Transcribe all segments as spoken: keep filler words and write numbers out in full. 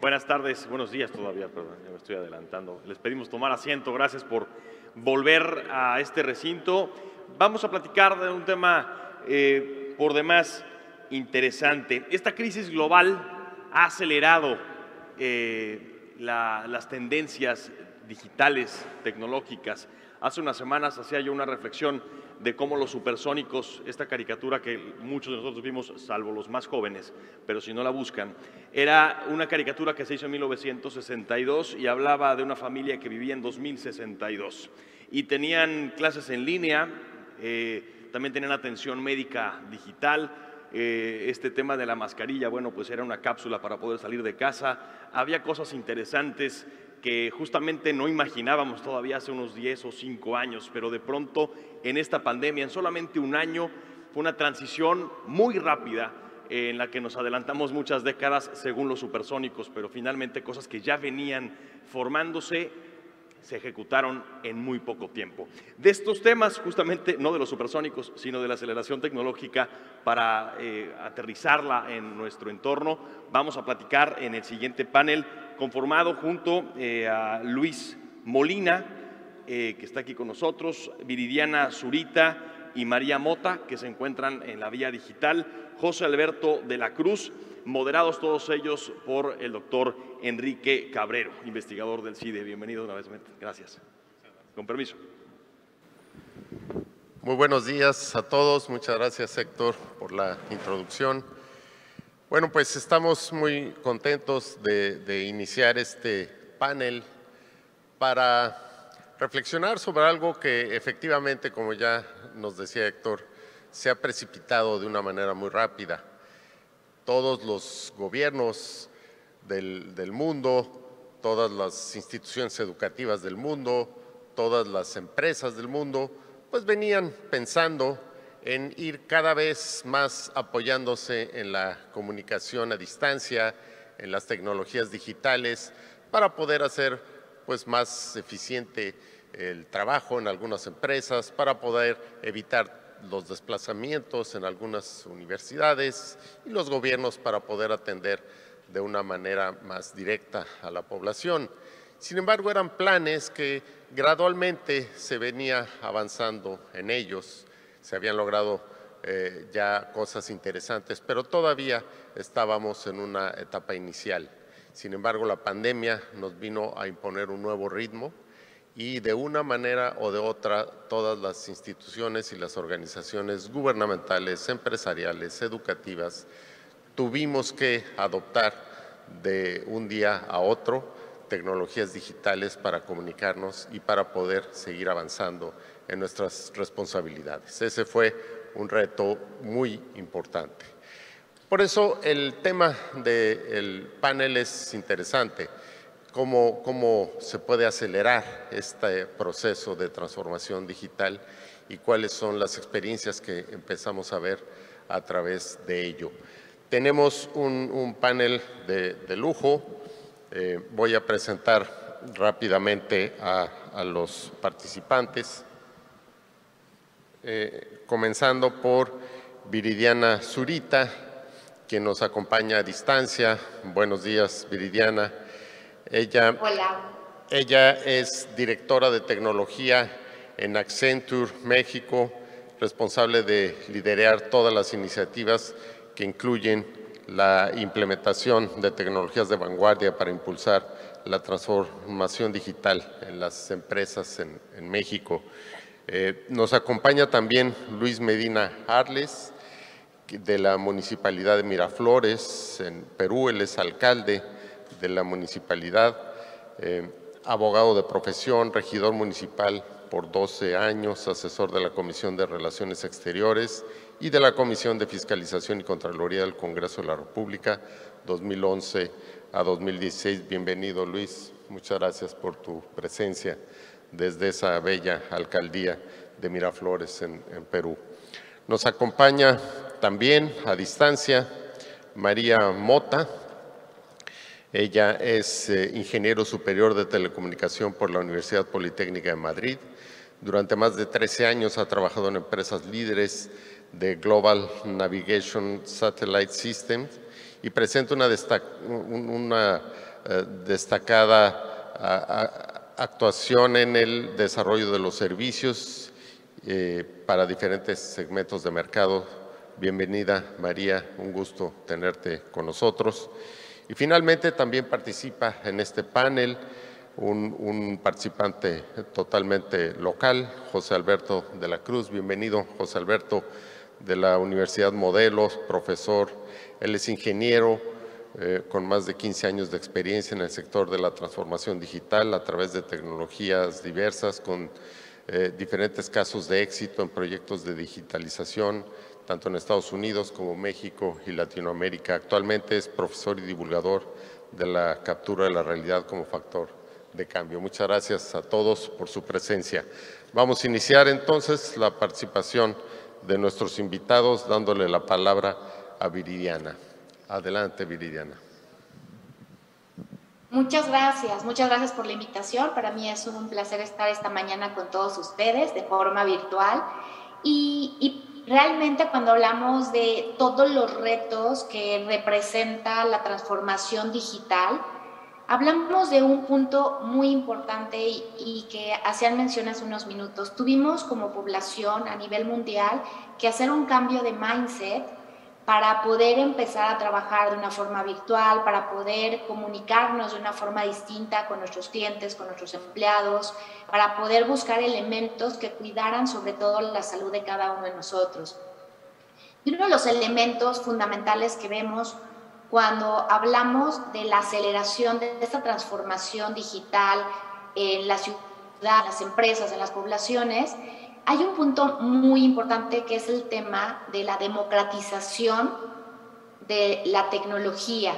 Buenas tardes, buenos días todavía, perdón, ya me estoy adelantando. Les pedimos tomar asiento, gracias por volver a este recinto. Vamos a platicar de un tema eh, por demás interesante. Esta crisis global ha acelerado eh, la, las tendencias digitales, tecnológicas. Hace unas semanas hacía yo una reflexión de cómo los supersónicos, esta caricatura que muchos de nosotros vimos, salvo los más jóvenes, pero si no la buscan, era una caricatura que se hizo en mil novecientos sesenta y dos y hablaba de una familia que vivía en dos mil sesenta y dos. Y tenían clases en línea, eh, también tenían atención médica digital, eh, este tema de la mascarilla, bueno, pues era una cápsula para poder salir de casa. Había cosas interesantes que justamente no imaginábamos todavía hace unos diez o cinco años, pero de pronto en esta pandemia, en solamente un año, fue una transición muy rápida eh, en la que nos adelantamos muchas décadas según los supersónicos, pero finalmente cosas que ya venían formándose se ejecutaron en muy poco tiempo. De estos temas, justamente, no de los supersónicos, sino de la aceleración tecnológica para eh, aterrizarla en nuestro entorno, vamos a platicar en el siguiente panel, conformado junto eh, a Luis Molina, eh, que está aquí con nosotros, Viridiana Zurita y María Mota, que se encuentran en la vía digital, José Alberto de la Cruz, moderados todos ellos por el doctor Enrique Cabrero, investigador del CIDE. Bienvenido una vez más. Gracias. Con permiso. Muy buenos días a todos. Muchas gracias, Héctor, por la introducción. Bueno, pues estamos muy contentos de, de iniciar este panel para reflexionar sobre algo que efectivamente, como ya nos decía Héctor, se ha precipitado de una manera muy rápida. Todos los gobiernos del, del mundo, todas las instituciones educativas del mundo, todas las empresas del mundo, pues venían pensando en ir cada vez más apoyándose en la comunicación a distancia, en las tecnologías digitales, para poder hacer pues más eficiente el trabajo en algunas empresas, para poder evitar los desplazamientos en algunas universidades y los gobiernos para poder atender de una manera más directa a la población. Sin embargo, eran planes que gradualmente se venía avanzando en ellos, se habían logrado eh, ya cosas interesantes, pero todavía estábamos en una etapa inicial. Sin embargo, la pandemia nos vino a imponer un nuevo ritmo y de una manera o de otra todas las instituciones y las organizaciones gubernamentales, empresariales, educativas, tuvimos que adoptar de un día a otro tecnologías digitales para comunicarnos y para poder seguir avanzando en nuestras responsabilidades. Ese fue un reto muy importante. Por eso el tema del panel es interesante. Cómo, cómo se puede acelerar este proceso de transformación digital y cuáles son las experiencias que empezamos a ver a través de ello. Tenemos un, un panel de, de lujo. Eh, voy a presentar rápidamente a, a los participantes, eh, comenzando por Viridiana Zurita, quien nos acompaña a distancia. Buenos días, Viridiana. Ella, Hola. Ella es directora de tecnología en Accenture, México, responsable de liderar todas las iniciativas que incluyen la implementación de tecnologías de vanguardia para impulsar la transformación digital en las empresas en, en México. Eh, nos acompaña también Luis Medina Arles, de la Municipalidad de Miraflores, en Perú. Él es alcalde de la municipalidad, eh, abogado de profesión, regidor municipal por doce años, asesor de la Comisión de Relaciones Exteriores y de la Comisión de Fiscalización y Contraloría del Congreso de la República, dos mil once a dos mil dieciséis. Bienvenido, Luis. Muchas gracias por tu presencia desde esa bella alcaldía de Miraflores en, en Perú. Nos acompaña también a distancia María Mota. Ella es eh, ingeniero superior de telecomunicación por la Universidad Politécnica de Madrid. Durante más de trece años ha trabajado en empresas líderes de Global Navigation Satellite Systems y presenta una, una eh, destacada a, a, actuación en el desarrollo de los servicios eh, para diferentes segmentos de mercado. Bienvenida, María, un gusto tenerte con nosotros. Y finalmente también participa en este panel un, un participante totalmente local, José Alberto de la Cruz. Bienvenido, José Alberto, de la Universidad Modelos, profesor. Él es ingeniero eh, con más de quince años de experiencia en el sector de la transformación digital a través de tecnologías diversas, con eh, diferentes casos de éxito en proyectos de digitalización, tanto en Estados Unidos como México y Latinoamérica. Actualmente es profesor y divulgador de la captura de la realidad como factor de cambio. Muchas gracias a todos por su presencia. Vamos a iniciar entonces la participación de nuestros invitados, dándole la palabra a Viridiana. Adelante, Viridiana. Muchas gracias, muchas gracias por la invitación. Para mí es un placer estar esta mañana con todos ustedes de forma virtual. Y, y realmente cuando hablamos de todos los retos que representa la transformación digital, hablamos de un punto muy importante y, y que hacían mención hace unos minutos. Tuvimos como población a nivel mundial que hacer un cambio de mindset para poder empezar a trabajar de una forma virtual, para poder comunicarnos de una forma distinta con nuestros clientes, con nuestros empleados, para poder buscar elementos que cuidaran sobre todo la salud de cada uno de nosotros. Y uno de los elementos fundamentales que vemos cuando hablamos de la aceleración de esta transformación digital en la ciudad, en las empresas, en las poblaciones, hay un punto muy importante que es el tema de la democratización de la tecnología.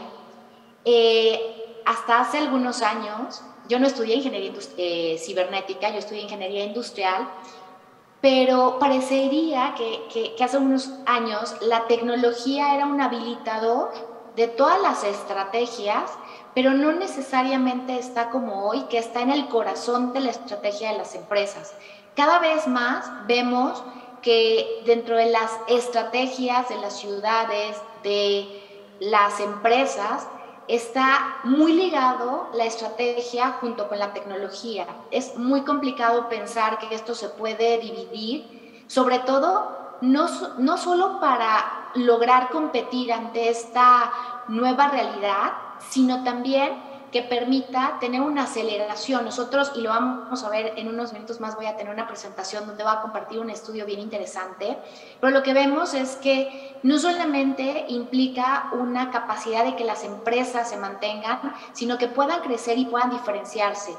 Eh, hasta hace algunos años, yo no estudié ingeniería eh, cibernética, yo estudié ingeniería industrial, pero parecería que, que, que hace unos años la tecnología era un habilitador de todas las estrategias, pero no necesariamente está como hoy, que está en el corazón de la estrategia de las empresas. Cada vez más vemos que dentro de las estrategias de las ciudades, de las empresas, está muy ligado la estrategia junto con la tecnología. Es muy complicado pensar que esto se puede dividir, sobre todo no, no solo para lograr competir ante esta nueva realidad, sino también que permita tener una aceleración. Nosotros, y lo vamos a ver en unos minutos más, voy a tener una presentación donde voy a compartir un estudio bien interesante, pero lo que vemos es que no solamente implica una capacidad de que las empresas se mantengan, sino que puedan crecer y puedan diferenciarse.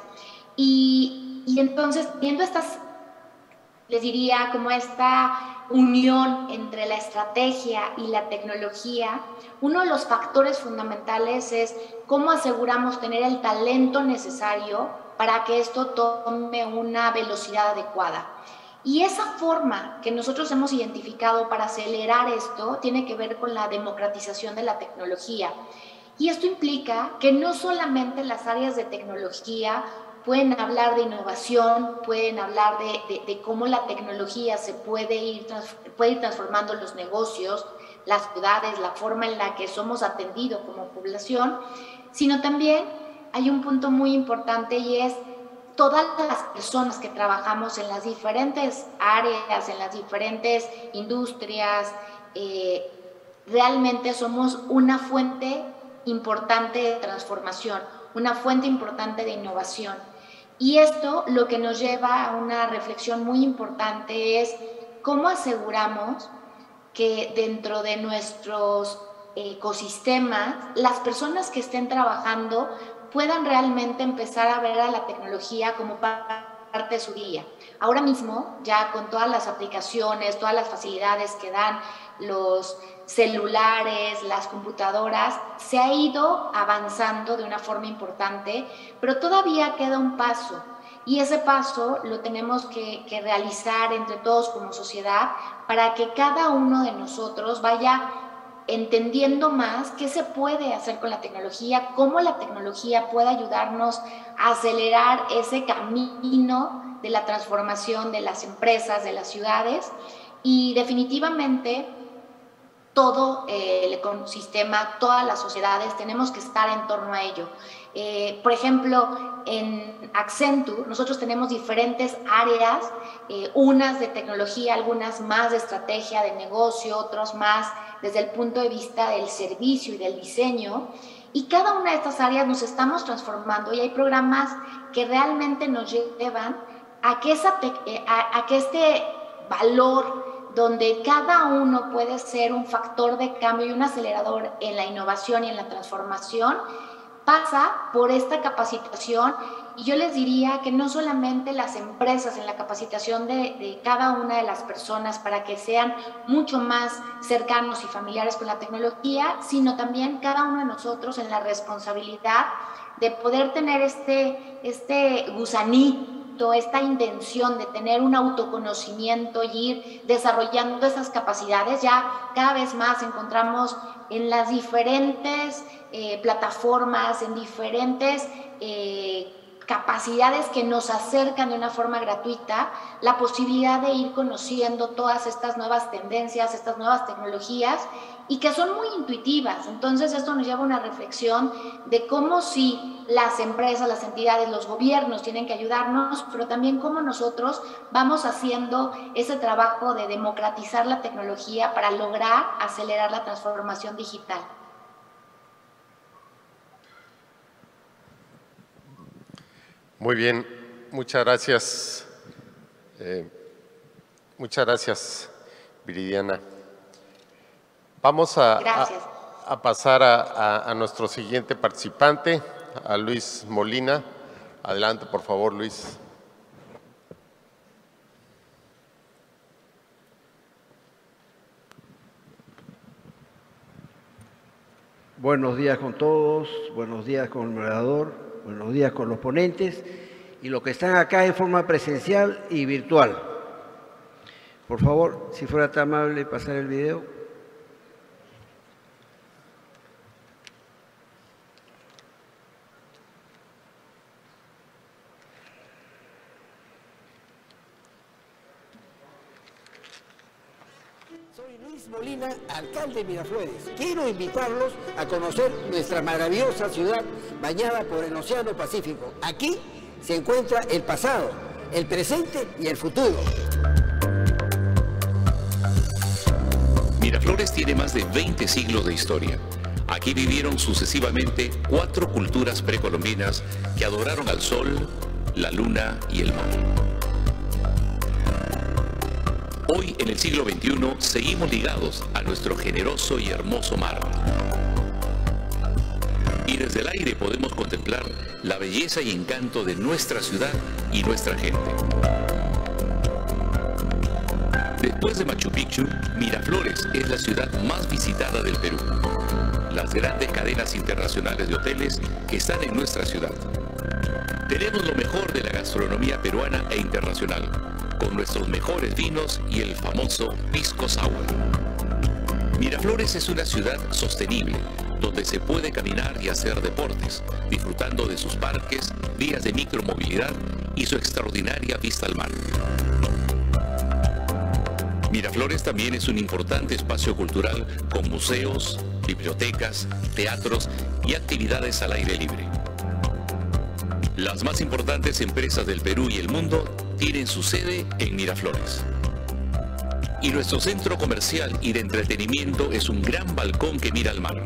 Y, y entonces, viendo estas, les diría, como esta unión entre la estrategia y la tecnología, uno de los factores fundamentales es cómo aseguramos tener el talento necesario para que esto tome una velocidad adecuada. Y esa forma que nosotros hemos identificado para acelerar esto tiene que ver con la democratización de la tecnología. Y esto implica que no solamente las áreas de tecnología pueden hablar de innovación, pueden hablar de, de, de cómo la tecnología se puede ir, puede ir transformando los negocios, las ciudades, la forma en la que somos atendidos como población, sino también hay un punto muy importante y es todas las personas que trabajamos en las diferentes áreas, en las diferentes industrias, eh, realmente somos una fuente importante de transformación, una fuente importante de innovación. Y esto lo que nos lleva a una reflexión muy importante es cómo aseguramos que dentro de nuestros ecosistemas las personas que estén trabajando puedan realmente empezar a ver a la tecnología como parte de su día. Ahora mismo, ya con todas las aplicaciones, todas las facilidades que dan los celulares, las computadoras, se ha ido avanzando de una forma importante, pero todavía queda un paso. Y ese paso lo tenemos que, que realizar entre todos como sociedad para que cada uno de nosotros vaya entendiendo más qué se puede hacer con la tecnología, cómo la tecnología puede ayudarnos a acelerar ese camino de la transformación de las empresas, de las ciudades. Y definitivamente todo eh, el ecosistema, todas las sociedades, tenemos que estar en torno a ello. Eh, por ejemplo, en Accenture nosotros tenemos diferentes áreas, eh, unas de tecnología, algunas más de estrategia, de negocio, otros más desde el punto de vista del servicio y del diseño, y cada una de estas áreas nos estamos transformando y hay programas que realmente nos llevan a que, esa, a, a que este valor donde cada uno puede ser un factor de cambio y un acelerador en la innovación y en la transformación, pasa por esta capacitación. Y yo les diría que no solamente las empresas en la capacitación de, de cada una de las personas para que sean mucho más cercanos y familiares con la tecnología, sino también cada uno de nosotros en la responsabilidad de poder tener este, este gusanito, esta intención de tener un autoconocimiento y ir desarrollando esas capacidades. Ya cada vez más encontramos en las diferentes eh, plataformas, en diferentes eh, capacidades que nos acercan de una forma gratuita, la posibilidad de ir conociendo todas estas nuevas tendencias, estas nuevas tecnologías, y que son muy intuitivas. Entonces esto nos lleva a una reflexión de cómo sí las empresas, las entidades, los gobiernos tienen que ayudarnos, pero también cómo nosotros vamos haciendo ese trabajo de democratizar la tecnología para lograr acelerar la transformación digital. Muy bien, muchas gracias. Eh, muchas gracias, Viridiana. Vamos a, a, a pasar a, a, a nuestro siguiente participante, a Luis Molina. Adelante, por favor, Luis. Buenos días con todos, buenos días con el moderador, buenos días con los ponentes y los que están acá en forma presencial y virtual. Por favor, si fuera tan amable, pasar el video. Soy Luis Molina, alcalde de Miraflores. Quiero invitarlos a conocer nuestra maravillosa ciudad bañada por el Océano Pacífico. Aquí se encuentra el pasado, el presente y el futuro. Miraflores tiene más de veinte siglos de historia. Aquí vivieron sucesivamente cuatro culturas precolombinas que adoraron al sol, la luna y el mar. Hoy, en el siglo veintiuno, seguimos ligados a nuestro generoso y hermoso mar. Y desde el aire podemos contemplar la belleza y encanto de nuestra ciudad y nuestra gente. Después de Machu Picchu, Miraflores es la ciudad más visitada del Perú. Las grandes cadenas internacionales de hoteles están en nuestra ciudad. Tenemos lo mejor de la gastronomía peruana e internacional, con nuestros mejores vinos y el famoso pisco sour. Miraflores es una ciudad sostenible, donde se puede caminar y hacer deportes, disfrutando de sus parques, vías de micromovilidad y su extraordinaria vista al mar. Miraflores también es un importante espacio cultural con museos, bibliotecas, teatros y actividades al aire libre. Las más importantes empresas del Perú y el mundo tienen su sede en Miraflores. Y nuestro centro comercial y de entretenimiento es un gran balcón que mira al mar.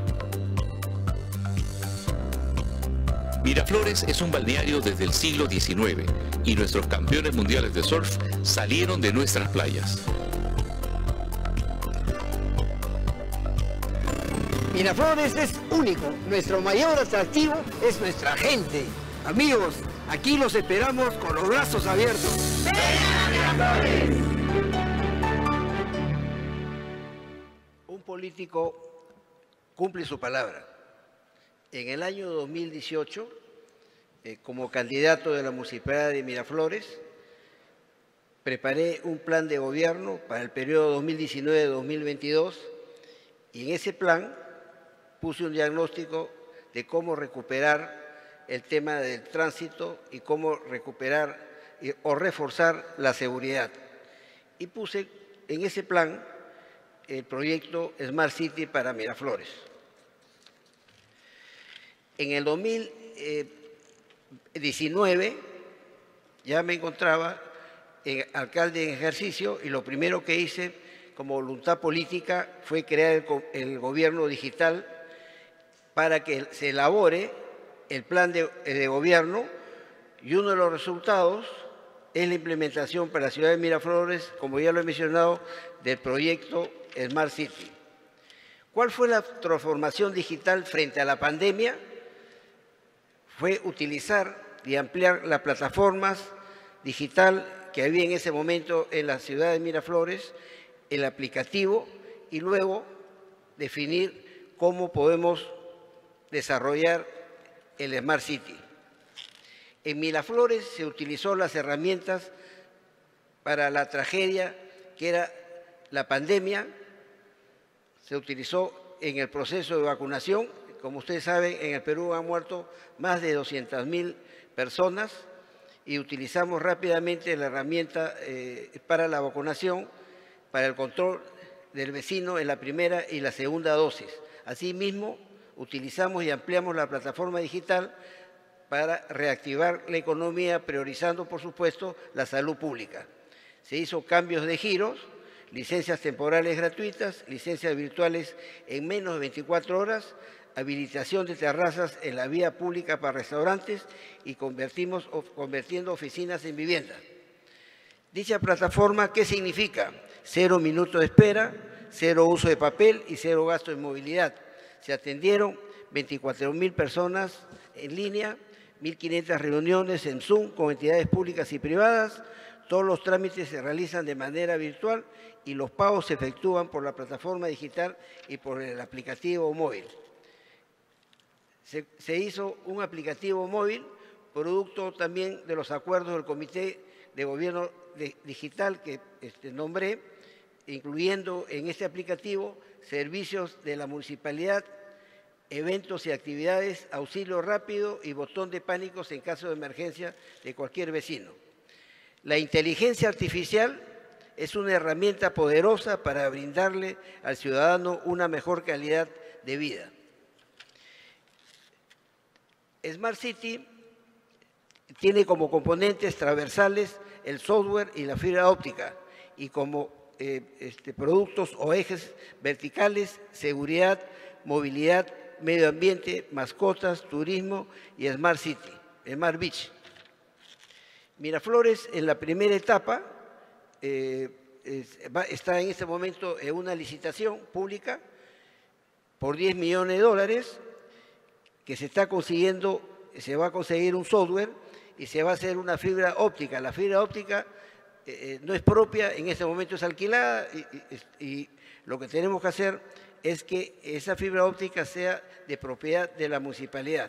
Miraflores es un balneario desde el siglo diecinueve y nuestros campeones mundiales de surf salieron de nuestras playas. Miraflores es único. Nuestro mayor atractivo es nuestra gente. Amigos, aquí los esperamos con los brazos abiertos. ¡Vengan a Miraflores! Un político cumple su palabra. En el año dos mil dieciocho, eh, como candidato de la Municipalidad de Miraflores, preparé un plan de gobierno para el periodo dos mil diecinueve a dos mil veintidós y en ese plan puse un diagnóstico de cómo recuperar el tema del tránsito y cómo recuperar o reforzar la seguridad. Y puse en ese plan el proyecto Smart City para Miraflores. En el dos mil diecinueve ya me encontraba en, alcalde en ejercicio y lo primero que hice como voluntad política fue crear el, el gobierno digital para que se elabore el plan de, de gobierno, y uno de los resultados es la implementación para la ciudad de Miraflores, como ya lo he mencionado, del proyecto Smart City. ¿Cuál fue la transformación digital frente a la pandemia? Fue utilizar y ampliar las plataformas digital que había en ese momento en la ciudad de Miraflores, el aplicativo, y luego definir cómo podemos desarrollar el Smart City. En Miraflores se utilizó las herramientas para la tragedia que era la pandemia, se utilizó en el proceso de vacunación. Como ustedes saben, en el Perú han muerto más de doscientas mil personas y utilizamos rápidamente la herramienta eh, para la vacunación, para el control del vecino en la primera y la segunda dosis. Asimismo, utilizamos y ampliamos la plataforma digital para reactivar la economía, priorizando, por supuesto, la salud pública. Se hizo cambios de giros, licencias temporales gratuitas, licencias virtuales en menos de veinticuatro horas, habilitación de terrazas en la vía pública para restaurantes y convertimos, convirtiendo oficinas en viviendas. Dicha plataforma, ¿qué significa? Cero minutos de espera, cero uso de papel y cero gasto en movilidad. Se atendieron veinticuatro mil personas en línea, mil quinientas reuniones en Zoom con entidades públicas y privadas. Todos los trámites se realizan de manera virtual y los pagos se efectúan por la plataforma digital y por el aplicativo móvil. Se, se hizo un aplicativo móvil, producto también de los acuerdos del Comité de Gobierno de, Digital que este, nombré, incluyendo en este aplicativo servicios de la municipalidad, eventos y actividades, auxilio rápido y botón de pánicos en caso de emergencia de cualquier vecino. La inteligencia artificial es una herramienta poderosa para brindarle al ciudadano una mejor calidad de vida. Smart City tiene como componentes transversales el software y la fibra óptica, y como eh, este, productos o ejes verticales, seguridad, movilidad, medio ambiente, mascotas, turismo y Smart City, Smart Beach. Miraflores, en la primera etapa, eh, es, va, está en este momento en una licitación pública por diez millones de dólares, que se está consiguiendo, se va a conseguir un software y se va a hacer una fibra óptica. La fibra óptica eh, no es propia, en este momento es alquilada, y, y, y lo que tenemos que hacer es que esa fibra óptica sea de propiedad de la municipalidad.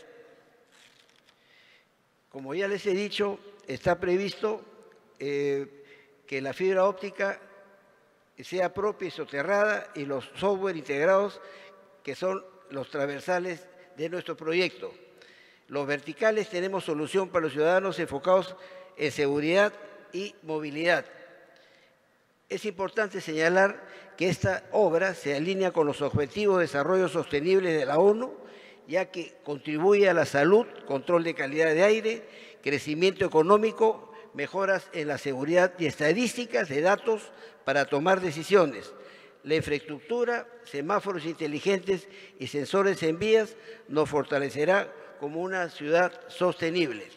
Como ya les he dicho, está previsto eh, que la fibra óptica sea propia y soterrada, y los software integrados, que son los transversales de nuestro proyecto. Los verticales tenemos solución para los ciudadanos enfocados en seguridad y movilidad. Es importante señalar que esta obra se alinea con los Objetivos de Desarrollo Sostenible de la ONU, ya que contribuye a la salud, control de calidad de aire, crecimiento económico, mejoras en la seguridad y estadísticas de datos para tomar decisiones. La infraestructura, semáforos inteligentes y sensores en vías nos fortalecerá como una ciudad sostenible.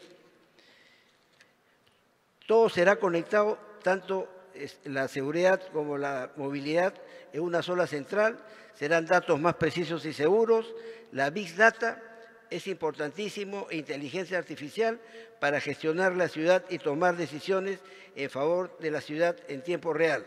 Todo será conectado, tanto la seguridad como la movilidad, en una sola central. Serán datos más precisos y seguros. La Big Data es importantísimo, e inteligencia artificial para gestionar la ciudad y tomar decisiones en favor de la ciudad en tiempo real.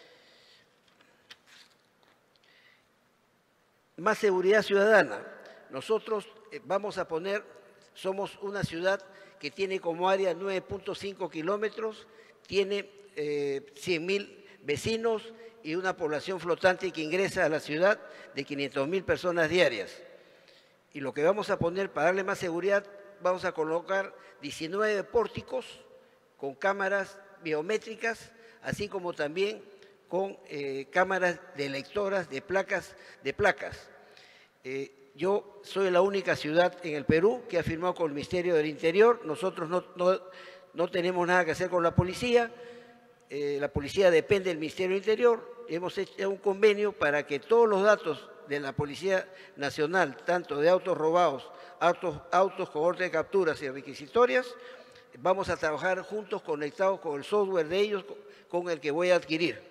Más seguridad ciudadana. Nosotros vamos a poner, somos una ciudad que tiene como área nueve punto cinco kilómetros, tiene eh, cien mil vecinos y una población flotante que ingresa a la ciudad de quinientas mil personas diarias. Y lo que vamos a poner para darle más seguridad, vamos a colocar diecinueve pórticos con cámaras biométricas, así como también con eh, cámaras de lectoras de placas. De placas. Eh, yo soy la única ciudad en el Perú que ha firmado con el Ministerio del Interior. Nosotros no, no, no tenemos nada que hacer con la policía. Eh, la policía depende del Ministerio del Interior. Hemos hecho un convenio para que todos los datos de la Policía Nacional, tanto de autos robados, autos, autos con orden de capturas y requisitorias, vamos a trabajar juntos, conectados con el software de ellos, con el que voy a adquirir.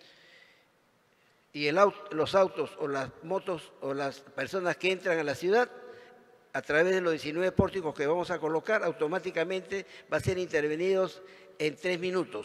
Y el auto, los autos o las motos o las personas que entran a la ciudad, a través de los diecinueve pórticos que vamos a colocar, automáticamente va a ser intervenidos en tres minutos.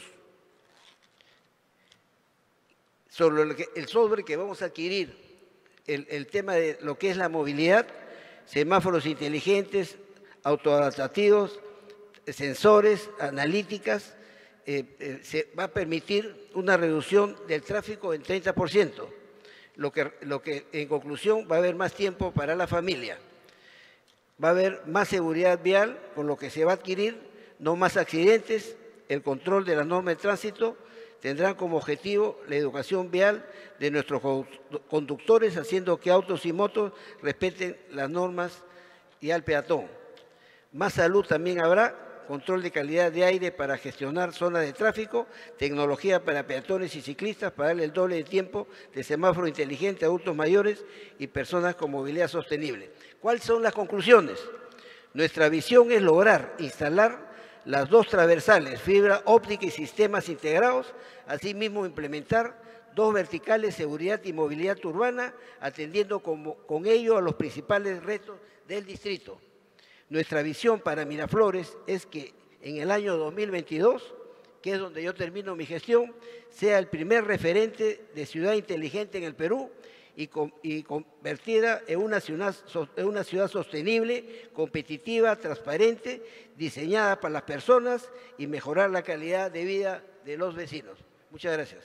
Sobre el, que, el software que vamos a adquirir, el, el tema de lo que es la movilidad, semáforos inteligentes, autoadaptativos, sensores, analíticas, eh, eh, se va a permitir una reducción del tráfico en treinta por ciento, lo que, lo que en conclusión va a haber más tiempo para la familia. Va a haber más seguridad vial, con lo que se va a adquirir, no más accidentes, el control de las normas de tránsito, tendrán como objetivo la educación vial de nuestros conductores, haciendo que autos y motos respeten las normas y al peatón. Más salud también habrá, control de calidad de aire para gestionar zonas de tráfico, tecnología para peatones y ciclistas para darle el doble de tiempo de semáforo inteligente a adultos mayores y personas con movilidad sostenible. ¿Cuáles son las conclusiones? Nuestra visión es lograr instalar las dos transversales, fibra óptica y sistemas integrados, asimismo implementar dos verticales, seguridad y movilidad urbana, atendiendo como, con ello a los principales retos del distrito. Nuestra visión para Miraflores es que en el año dos mil veintidós, que es donde yo termino mi gestión, sea el primer referente de ciudad inteligente en el Perú y, con, y convertida en una, ciudad, en una ciudad sostenible, competitiva, transparente, diseñada para las personas y mejorar la calidad de vida de los vecinos. Muchas gracias.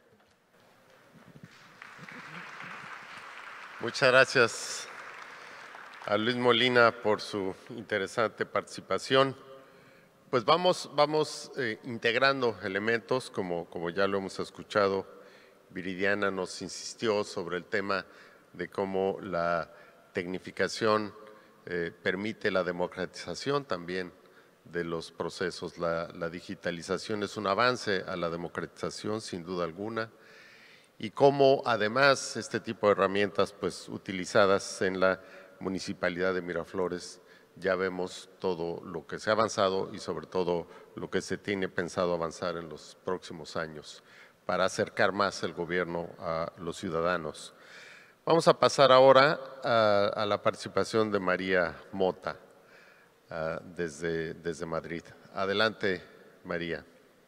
Muchas gracias a Luis Molina por su interesante participación. Pues vamos, vamos eh, integrando elementos, como, como ya lo hemos escuchado. Viridiana nos insistió sobre el tema de cómo la tecnificación eh, permite la democratización también de los procesos. La, la digitalización es un avance a la democratización, sin duda alguna, y cómo además este tipo de herramientas pues, utilizadas en la Municipalidad de Miraflores, ya vemos todo lo que se ha avanzado y sobre todo lo que se tiene pensado avanzar en los próximos años para acercar más el gobierno a los ciudadanos. Vamos a pasar ahora a, a la participación de María Mota uh, desde, desde Madrid. Adelante, María.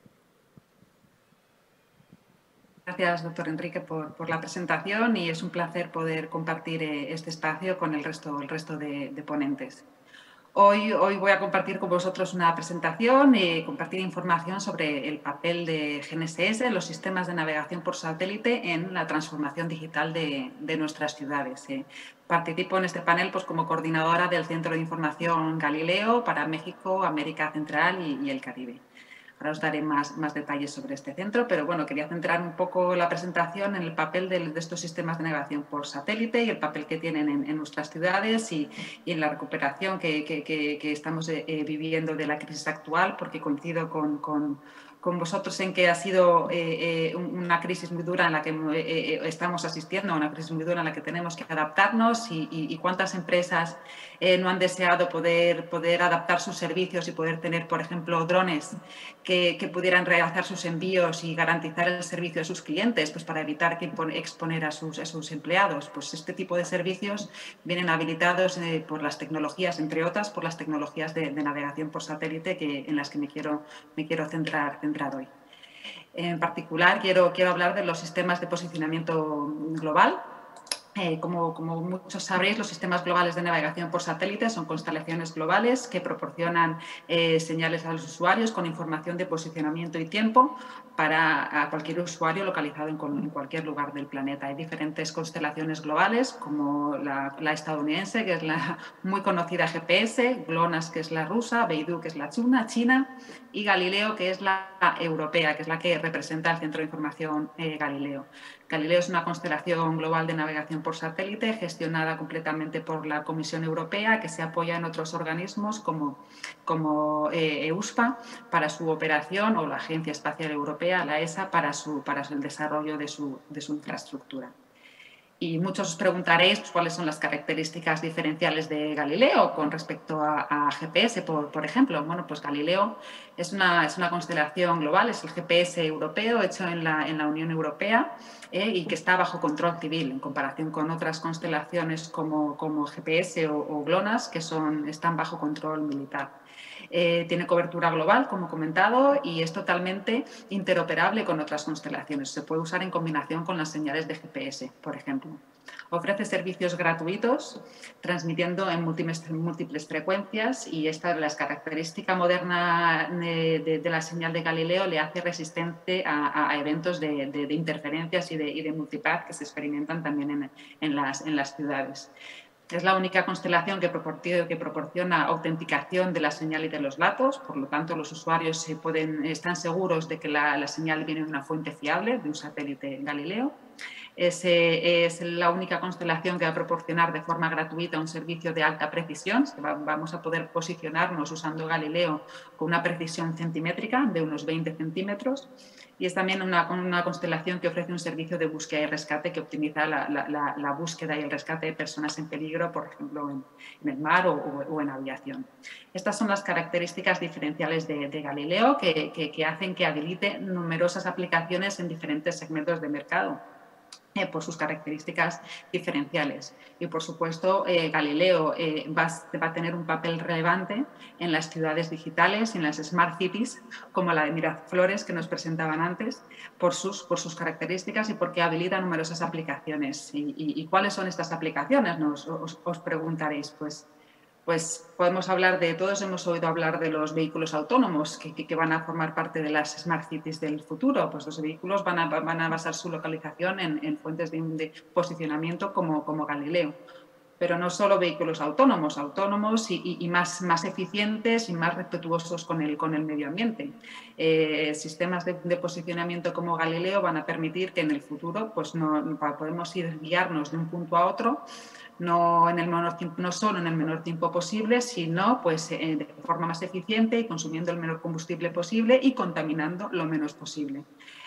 Gracias, doctor Enrique, por, por la presentación y es un placer poder compartir eh, este espacio con el resto, el resto de, de ponentes. Hoy, hoy voy a compartir con vosotros una presentación y compartir información sobre el papel de G N S S, los sistemas de navegación por satélite, en la transformación digital de, de nuestras ciudades. Eh, participo en este panel pues, como coordinadora del Centro de Información Galileo para México, América Central y, y el Caribe. Ahora os daré más, más detalles sobre este centro, pero bueno, quería centrar un poco la presentación en el papel de, de estos sistemas de navegación por satélite y el papel que tienen en, en nuestras ciudades y, y en la recuperación que, que, que, que estamos eh, viviendo de la crisis actual, porque coincido con, con, con vosotros en que ha sido eh, eh, una crisis muy dura en la que eh, eh, estamos asistiendo, una crisis muy dura en la que tenemos que adaptarnos y, y, y cuántas empresas eh, no han deseado poder, poder adaptar sus servicios y poder tener, por ejemplo, drones que, que pudieran realizar sus envíos y garantizar el servicio de sus clientes, pues para evitar que exponer a sus, a sus empleados. Pues este tipo de servicios vienen habilitados eh, por las tecnologías, entre otras, por las tecnologías de, de navegación por satélite que, en las que me quiero, me quiero centrar, centrar hoy. En particular, quiero, quiero hablar de los sistemas de posicionamiento global. Eh, como, como muchos sabréis, los sistemas globales de navegación por satélite son constelaciones globales que proporcionan eh, señales a los usuarios con información de posicionamiento y tiempo para a cualquier usuario localizado en, en cualquier lugar del planeta. Hay diferentes constelaciones globales, como la, la estadounidense, que es la muy conocida G P S, GLONASS, que es la rusa, Beidou, que es la china, China, y Galileo, que es la europea, que es la que representa el Centro de Información eh, Galileo. Galileo es una constelación global de navegación por satélite gestionada completamente por la Comisión Europea, que se apoya en otros organismos como, como eh, EUSPA para su operación, o la Agencia Espacial Europea, la E S A, para, su, para el desarrollo de su, de su infraestructura. Y muchos os preguntaréis pues, cuáles son las características diferenciales de Galileo con respecto a, a G P S, por, por ejemplo. Bueno, pues Galileo es una, es una constelación global, es el G P S europeo hecho en la, en la Unión Europea eh, y que está bajo control civil en comparación con otras constelaciones como, como G P S o, o GLONASS, que son, están bajo control militar. Eh, tiene cobertura global, como he comentado, y es totalmente interoperable con otras constelaciones. Se puede usar en combinación con las señales de G P S, por ejemplo. Ofrece servicios gratuitos, transmitiendo en múltiples, múltiples frecuencias, y esta la característica moderna de, de, de la señal de Galileo le hace resistente a, a eventos de, de, de interferencias y de, y de multipath que se experimentan también en, en, las, en las ciudades. Es la única constelación que proporciona, que proporciona autenticación de la señal y de los datos, por lo tanto los usuarios se pueden, están seguros de que la, la señal viene de una fuente fiable, de un satélite Galileo. Es, eh, es la única constelación que va a proporcionar de forma gratuita un servicio de alta precisión. Vamos a poder posicionarnos usando Galileo con una precisión centimétrica de unos veinte centímetros. Y es también una, una constelación que ofrece un servicio de búsqueda y rescate que optimiza la, la, la búsqueda y el rescate de personas en peligro, por ejemplo, en, en el mar o, o, o en aviación. Estas son las características diferenciales de, de Galileo que, que, que hacen que habilite numerosas aplicaciones en diferentes segmentos de mercado. Eh, por sus características diferenciales. Y, por supuesto, eh, Galileo eh, va, va a tener un papel relevante en las ciudades digitales, en las Smart Cities, como la de Miraflores, que nos presentaban antes, por sus, por sus características y porque habilita numerosas aplicaciones. ¿Y, y, y cuáles son estas aplicaciones? Nos, os, os preguntaréis. Pues, Pues podemos hablar de, todos hemos oído hablar de los vehículos autónomos que, que, que van a formar parte de las Smart Cities del futuro. Pues los vehículos van a, van a basar su localización en, en fuentes de, de posicionamiento como, como Galileo. Pero no solo vehículos autónomos, autónomos y, y, y más, más eficientes y más respetuosos con el, con el medio ambiente. Eh, sistemas de, de posicionamiento como Galileo van a permitir que en el futuro pues no, podemos ir guiarnos de un punto a otro, no, en el menor tiempo, no solo en el menor tiempo posible, sino pues, eh, de forma más eficiente y consumiendo el menor combustible posible y contaminando lo menos posible.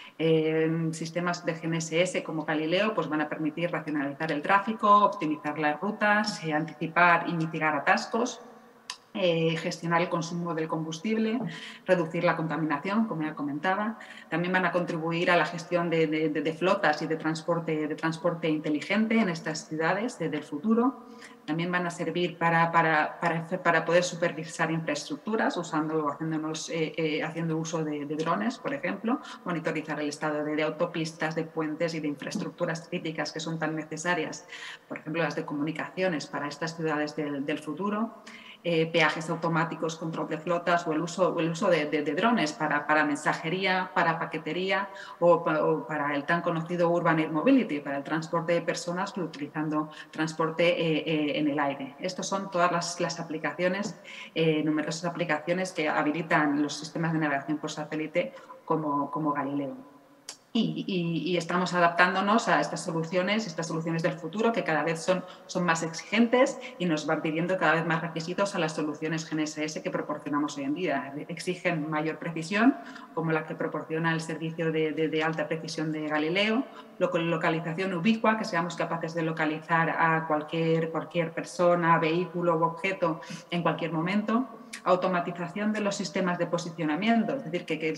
Eh, sistemas de G N S S como Galileo pues, van a permitir racionalizar el tráfico, optimizar las rutas, eh, anticipar y mitigar atascos, Eh, gestionar el consumo del combustible, reducir la contaminación, como ya comentaba. También van a contribuir a la gestión de, de, de flotas y de transporte, de transporte inteligente en estas ciudades del futuro. También van a servir para, para, para, para poder supervisar infraestructuras, usando, haciéndonos, eh, eh, haciendo uso de, de drones, por ejemplo, monitorizar el estado de, de autopistas, de puentes y de infraestructuras críticas que son tan necesarias, por ejemplo, las de comunicaciones para estas ciudades del, del futuro. Eh, peajes automáticos, control de flotas o el uso, o el uso de, de, de drones para, para mensajería, para paquetería o, o para el tan conocido Urban Air Mobility, para el transporte de personas utilizando transporte eh, eh, en el aire. Estas son todas las, las aplicaciones, eh, numerosas aplicaciones que habilitan los sistemas de navegación por satélite como, como Galileo. Y, y, y estamos adaptándonos a estas soluciones, estas soluciones del futuro que cada vez son, son más exigentes y nos van pidiendo cada vez más requisitos a las soluciones G N S S que proporcionamos hoy en día. Exigen mayor precisión, como la que proporciona el servicio de, de, de alta precisión de Galileo, localización ubicua, que seamos capaces de localizar a cualquier, cualquier persona, vehículo u objeto en cualquier momento, automatización de los sistemas de posicionamiento, es decir, que, que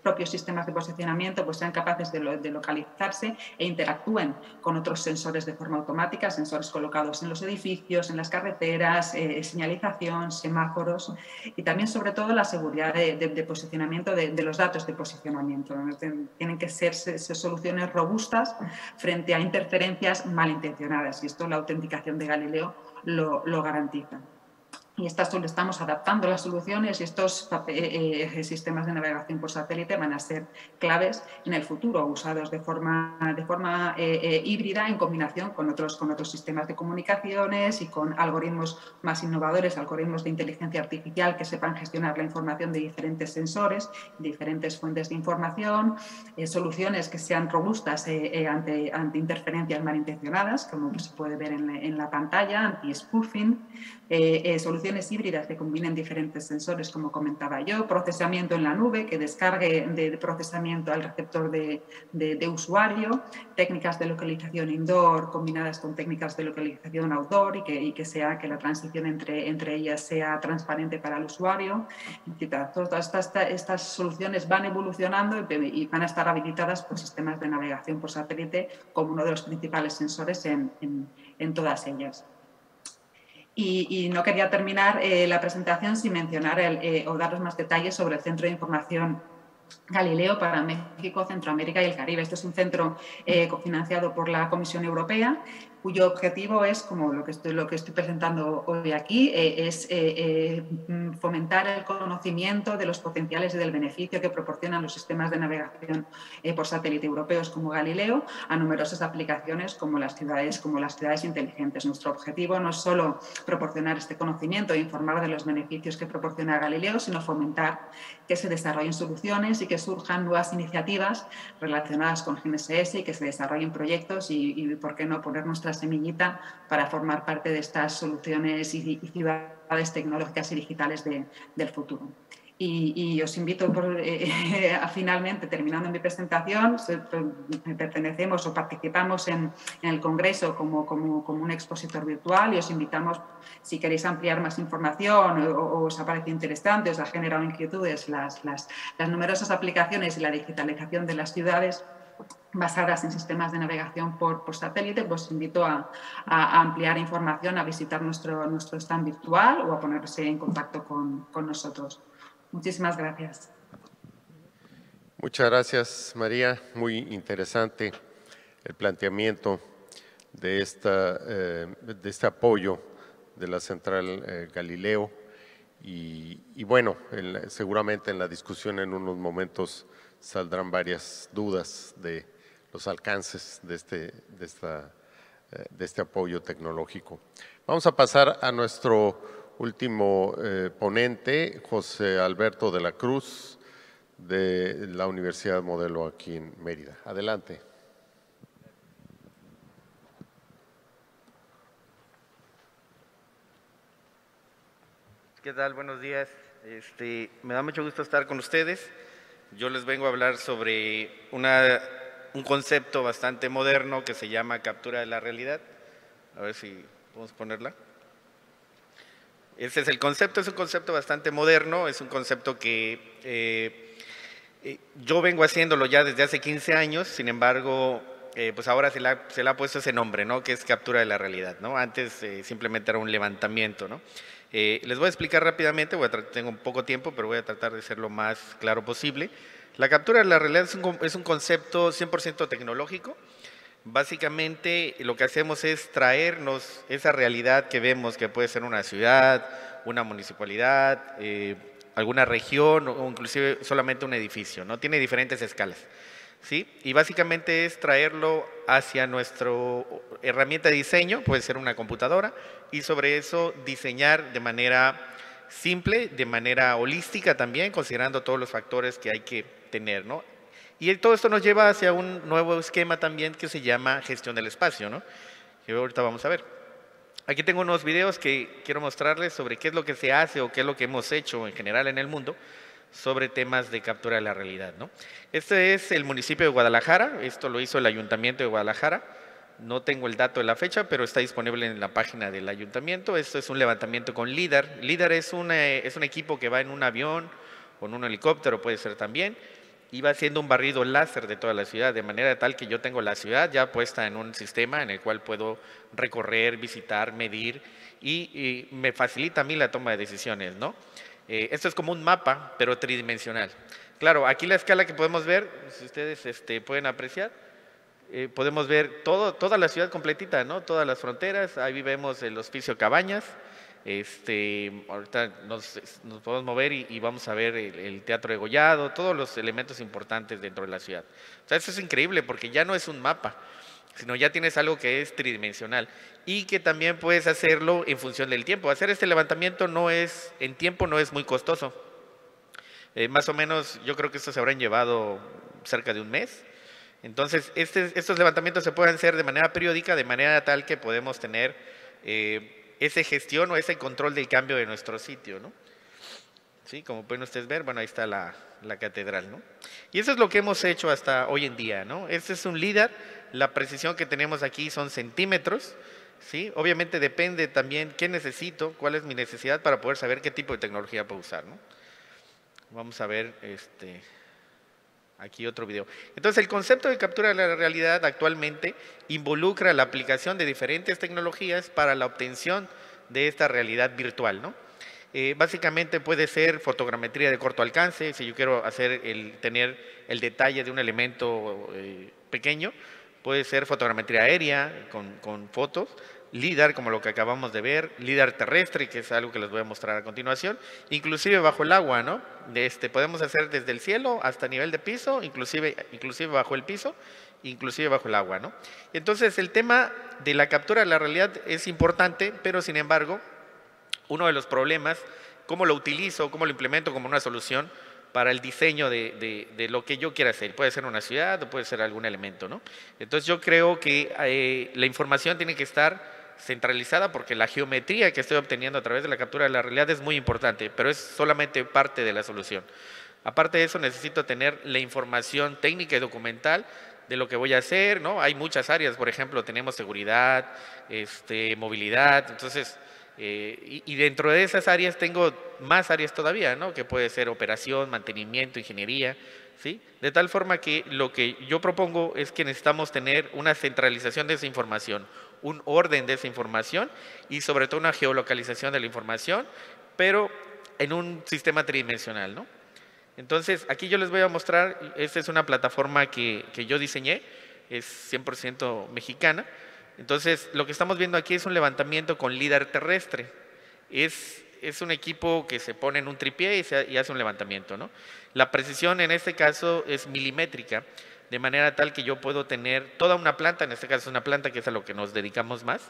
propios sistemas de posicionamiento pues sean capaces de, lo, de localizarse e interactúen con otros sensores de forma automática, sensores colocados en los edificios, en las carreteras, eh, señalización, semáforos y también sobre todo la seguridad de, de, de posicionamiento de, de los datos de posicionamiento. Tienen que ser, ser soluciones robustas frente a interferencias malintencionadas y esto la autenticación de Galileo lo, lo garantiza. Y estas estamos adaptando las soluciones y estos eh, eh, sistemas de navegación por satélite van a ser claves en el futuro, usados de forma, de forma eh, eh, híbrida en combinación con otros, con otros sistemas de comunicaciones y con algoritmos más innovadores, algoritmos de inteligencia artificial que sepan gestionar la información de diferentes sensores, diferentes fuentes de información, eh, soluciones que sean robustas eh, eh, ante, ante interferencias malintencionadas, como se puede ver en la, en la pantalla, anti-spoofing, eh, eh, soluciones híbridas que combinen diferentes sensores, como comentaba yo, procesamiento en la nube, que descargue de, de procesamiento al receptor de, de, de usuario, técnicas de localización indoor combinadas con técnicas de localización outdoor y que, y que sea que la transición entre, entre ellas sea transparente para el usuario. Todas estas, estas soluciones van evolucionando y van a estar habilitadas por sistemas de navegación por satélite como uno de los principales sensores en, en, en todas ellas. Y, y no quería terminar eh, la presentación sin mencionar el, eh, o daros más detalles sobre el Centro de Información Galileo para México, Centroamérica y el Caribe. Este es un centro eh, cofinanciado por la Comisión Europea, cuyo objetivo es, como lo que estoy, lo que estoy presentando hoy aquí, eh, es eh, eh, fomentar el conocimiento de los potenciales y del beneficio que proporcionan los sistemas de navegación eh, por satélite europeos como Galileo a numerosas aplicaciones como las ciudades, como las ciudades inteligentes. Nuestro objetivo no es solo proporcionar este conocimiento e informar de los beneficios que proporciona Galileo, sino fomentar que se desarrollen soluciones y que surjan nuevas iniciativas relacionadas con G N S S y que se desarrollen proyectos y, y ¿por qué no poner nuestra semillita para formar parte de estas soluciones y, y ciudades tecnológicas y digitales de, del futuro? Y, y os invito por, eh, a finalmente, terminando mi presentación, pertenecemos o participamos en, en el Congreso como, como, como un expositor virtual y os invitamos, si queréis ampliar más información o, o os parece interesante, os ha generado inquietudes las, las, las numerosas aplicaciones y la digitalización de las ciudades basadas en sistemas de navegación por, por satélite, pues os invito a, a, a ampliar información, a visitar nuestro, nuestro stand virtual o a ponerse en contacto con, con nosotros. Muchísimas gracias. Muchas gracias, María. Muy interesante el planteamiento de, esta, eh, de este apoyo de la Central eh, Galileo. Y, y bueno, el, seguramente en la discusión en unos momentos saldrán varias dudas de los alcances de este, de esta, eh, de este apoyo tecnológico. Vamos a pasar a nuestro último eh, ponente, José Alberto de la Cruz, de la Universidad Modelo aquí en Mérida. Adelante. ¿Qué tal? Buenos días. Este, me da mucho gusto estar con ustedes. Yo les vengo a hablar sobre una, un concepto bastante moderno que se llama captura de la realidad. A ver si podemos ponerla. Ese es el concepto, es un concepto bastante moderno, es un concepto que eh, eh, yo vengo haciéndolo ya desde hace quince años, sin embargo, eh, pues ahora se le, ha, se le ha puesto ese nombre, ¿no? Que es captura de la realidad, ¿no? Antes eh, simplemente era un levantamiento, ¿no? Eh, les voy a explicar rápidamente, voy a tengo un poco tiempo, pero voy a tratar de ser lo más claro posible. La captura de la realidad es un, es un concepto cien por ciento tecnológico. Básicamente lo que hacemos es traernos esa realidad que vemos, que puede ser una ciudad, una municipalidad, eh, alguna región o inclusive solamente un edificio, ¿no? Tiene diferentes escalas, ¿sí? Y básicamente es traerlo hacia nuestra herramienta de diseño, puede ser una computadora, y sobre eso diseñar de manera simple, de manera holística también, considerando todos los factores que hay que tener, ¿no? Y todo esto nos lleva hacia un nuevo esquema también que se llama gestión del espacio, ¿no? Que ahorita vamos a ver. Aquí tengo unos videos que quiero mostrarles sobre qué es lo que se hace o qué es lo que hemos hecho en general en el mundo sobre temas de captura de la realidad, ¿no? Este es el municipio de Guadalajara, esto lo hizo el Ayuntamiento de Guadalajara. No tengo el dato de la fecha, pero está disponible en la página del Ayuntamiento. Esto es un levantamiento con LIDAR. LIDAR es, una, es un equipo que va en un avión o en un helicóptero, puede ser también, y va haciendo un barrido láser de toda la ciudad, de manera tal que yo tengo la ciudad ya puesta en un sistema en el cual puedo recorrer, visitar, medir y, y me facilita a mí la toma de decisiones, ¿no? Eh, esto es como un mapa, pero tridimensional. Claro, aquí la escala que podemos ver, si ustedes este, pueden apreciar, eh, podemos ver todo, toda la ciudad completita, ¿no? Todas las fronteras, ahí vemos el Hospicio Cabañas, este, ahorita nos, nos podemos mover y, y vamos a ver el, el Teatro de Gollado, todos los elementos importantes dentro de la ciudad. O sea, eso es increíble porque ya no es un mapa, sino ya tienes algo que es tridimensional y que también puedes hacerlo en función del tiempo. Hacer este levantamiento no es, en tiempo no es muy costoso. Eh, más o menos, yo creo que estos se habrán llevado cerca de un mes. Entonces, este, estos levantamientos se pueden hacer de manera periódica, de manera tal que podemos tener eh, esa gestión o ese control del cambio de nuestro sitio, ¿no? Sí, como pueden ustedes ver, bueno, ahí está la, la catedral, ¿no? Y eso es lo que hemos hecho hasta hoy en día, ¿no? Este es un LIDAR, la precisión que tenemos aquí son centímetros, ¿sí? Obviamente depende también qué necesito, cuál es mi necesidad para poder saber qué tipo de tecnología puedo usar, ¿no? Vamos a ver este, aquí otro video. Entonces, el concepto de captura de la realidad actualmente involucra la aplicación de diferentes tecnologías para la obtención de esta realidad virtual, ¿no? Eh, básicamente puede ser fotogrametría de corto alcance, si yo quiero hacer el, tener el detalle de un elemento eh, pequeño, puede ser fotogrametría aérea con, con fotos, LIDAR, como lo que acabamos de ver, LIDAR terrestre, que es algo que les voy a mostrar a continuación, inclusive bajo el agua, ¿no? Este, podemos hacer desde el cielo hasta nivel de piso, inclusive, inclusive bajo el piso, inclusive bajo el agua, ¿no? Entonces, el tema de la captura de la realidad es importante, pero sin embargo, uno de los problemas, cómo lo utilizo, cómo lo implemento como una solución para el diseño de, de, de lo que yo quiera hacer. Puede ser una ciudad o puede ser algún elemento, ¿no? Entonces, yo creo que eh, la información tiene que estar centralizada porque la geometría que estoy obteniendo a través de la captura de la realidad es muy importante, pero es solamente parte de la solución. Aparte de eso, necesito tener la información técnica y documental de lo que voy a hacer, ¿no? Hay muchas áreas, por ejemplo, tenemos seguridad, este, movilidad, entonces, eh, y, y dentro de esas áreas tengo más áreas todavía, ¿no? Que puede ser operación, mantenimiento, ingeniería, ¿sí? De tal forma que lo que yo propongo es que necesitamos tener una centralización de esa información, un orden de esa información y sobre todo una geolocalización de la información, pero en un sistema tridimensional, ¿no? Entonces, aquí yo les voy a mostrar, esta es una plataforma que, que yo diseñé, es cien por ciento mexicana. Entonces, lo que estamos viendo aquí es un levantamiento con LIDAR terrestre. Es, es un equipo que se pone en un tripié y, se, y hace un levantamiento, ¿no? La precisión en este caso es milimétrica, de manera tal que yo puedo tener toda una planta, en este caso es una planta que es a lo que nos dedicamos más,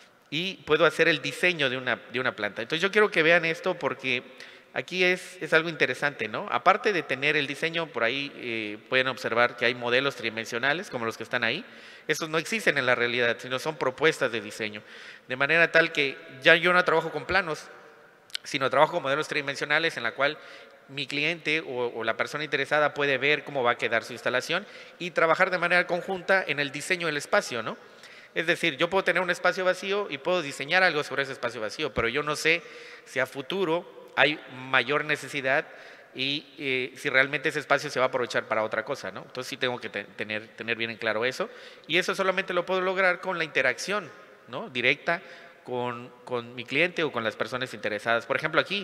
y puedo hacer el diseño de una, de una planta. Entonces yo quiero que vean esto porque aquí es, es algo interesante, ¿no? Aparte de tener el diseño, por ahí eh, pueden observar que hay modelos tridimensionales como los que están ahí. Estos no existen en la realidad, sino son propuestas de diseño. De manera tal que ya yo no trabajo con planos, sino trabajo con modelos tridimensionales en la cual mi cliente o, o la persona interesada puede ver cómo va a quedar su instalación y trabajar de manera conjunta en el diseño del espacio, ¿no? Es decir, yo puedo tener un espacio vacío y puedo diseñar algo sobre ese espacio vacío, pero yo no sé si a futuro hay mayor necesidad y eh, si realmente ese espacio se va a aprovechar para otra cosa, ¿no? Entonces sí tengo que te tener, tener bien en claro eso, y eso solamente lo puedo lograr con la interacción, ¿no? Directa con, con mi cliente o con las personas interesadas. Por ejemplo, aquí,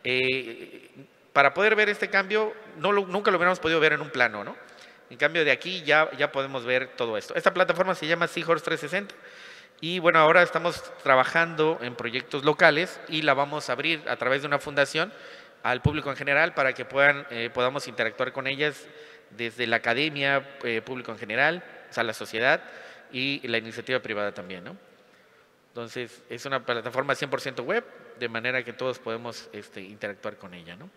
eh, para poder ver este cambio, no lo, nunca lo hubiéramos podido ver en un plano, ¿no? En cambio, de aquí ya, ya podemos ver todo esto. Esta plataforma se llama Seahorse trescientos sesenta y bueno, ahora estamos trabajando en proyectos locales y la vamos a abrir a través de una fundación al público en general para que puedan, eh, podamos interactuar con ellas desde la academia, eh, público en general, o sea, la sociedad y la iniciativa privada también, ¿no? Entonces, es una plataforma cien por ciento web, de manera que todos podemos este, interactuar con ella, ¿no?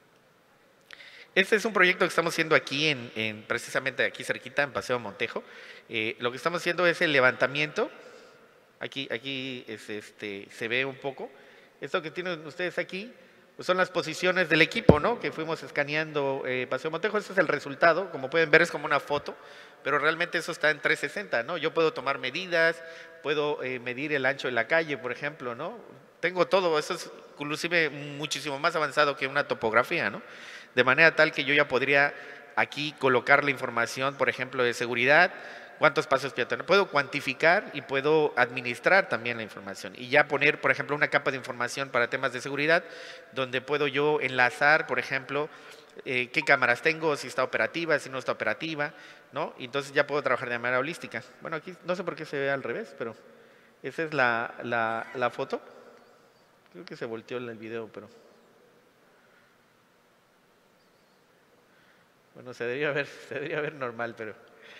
Este es un proyecto que estamos haciendo aquí, en, en, precisamente aquí cerquita, en Paseo Montejo. Eh, lo que estamos haciendo es el levantamiento. Aquí, aquí es, este, se ve un poco. Esto que tienen ustedes aquí pues son las posiciones del equipo, ¿no? Que fuimos escaneando eh, Paseo Montejo. Este es el resultado. Como pueden ver, es como una foto, pero realmente eso está en trescientos sesenta, ¿no? Yo puedo tomar medidas, puedo eh, medir el ancho de la calle, por ejemplo, ¿no? Tengo todo. Eso es inclusive muchísimo más avanzado que una topografía, ¿no? De manera tal que yo ya podría aquí colocar la información, por ejemplo, de seguridad, cuántos pasos peatonales, puedo cuantificar y puedo administrar también la información y ya poner, por ejemplo, una capa de información para temas de seguridad, donde puedo yo enlazar, por ejemplo, eh, qué cámaras tengo, si está operativa, si no está operativa, ¿no? Y entonces ya puedo trabajar de manera holística. Bueno, aquí no sé por qué se ve al revés, pero esa es la, la, la foto. Creo que se volteó en el video, pero... Bueno, se debería ver, se debería ver normal, pero...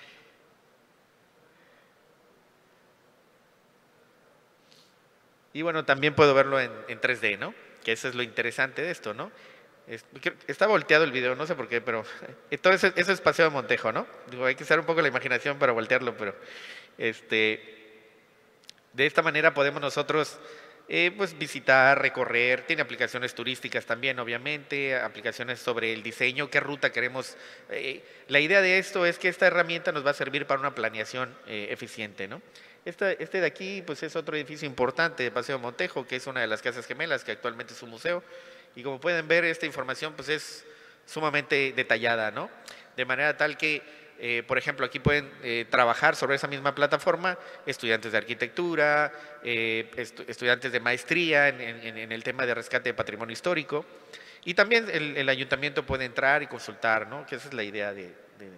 Y bueno, también puedo verlo en, en tres D, ¿no? Que eso es lo interesante de esto, ¿no? Es, está volteado el video, no sé por qué, pero... Todo eso, eso es Paseo de Montejo, ¿no? Digo, hay que usar un poco la imaginación para voltearlo, pero... este, de esta manera podemos nosotros... Eh, pues visitar, recorrer, tiene aplicaciones turísticas también, obviamente, aplicaciones sobre el diseño, qué ruta queremos. Eh, la idea de esto es que esta herramienta nos va a servir para una planeación eh, eficiente, ¿no? Esta, este de aquí, pues es otro edificio importante de Paseo Montejo, que es una de las casas gemelas, que actualmente es un museo, y como pueden ver, esta información pues es sumamente detallada, ¿no? De manera tal que Eh, por ejemplo, aquí pueden eh, trabajar sobre esa misma plataforma estudiantes de arquitectura, eh, estu estudiantes de maestría en, en, en el tema de rescate de patrimonio histórico, y también el, el ayuntamiento puede entrar y consultar, ¿no? Que esa es la idea de, de,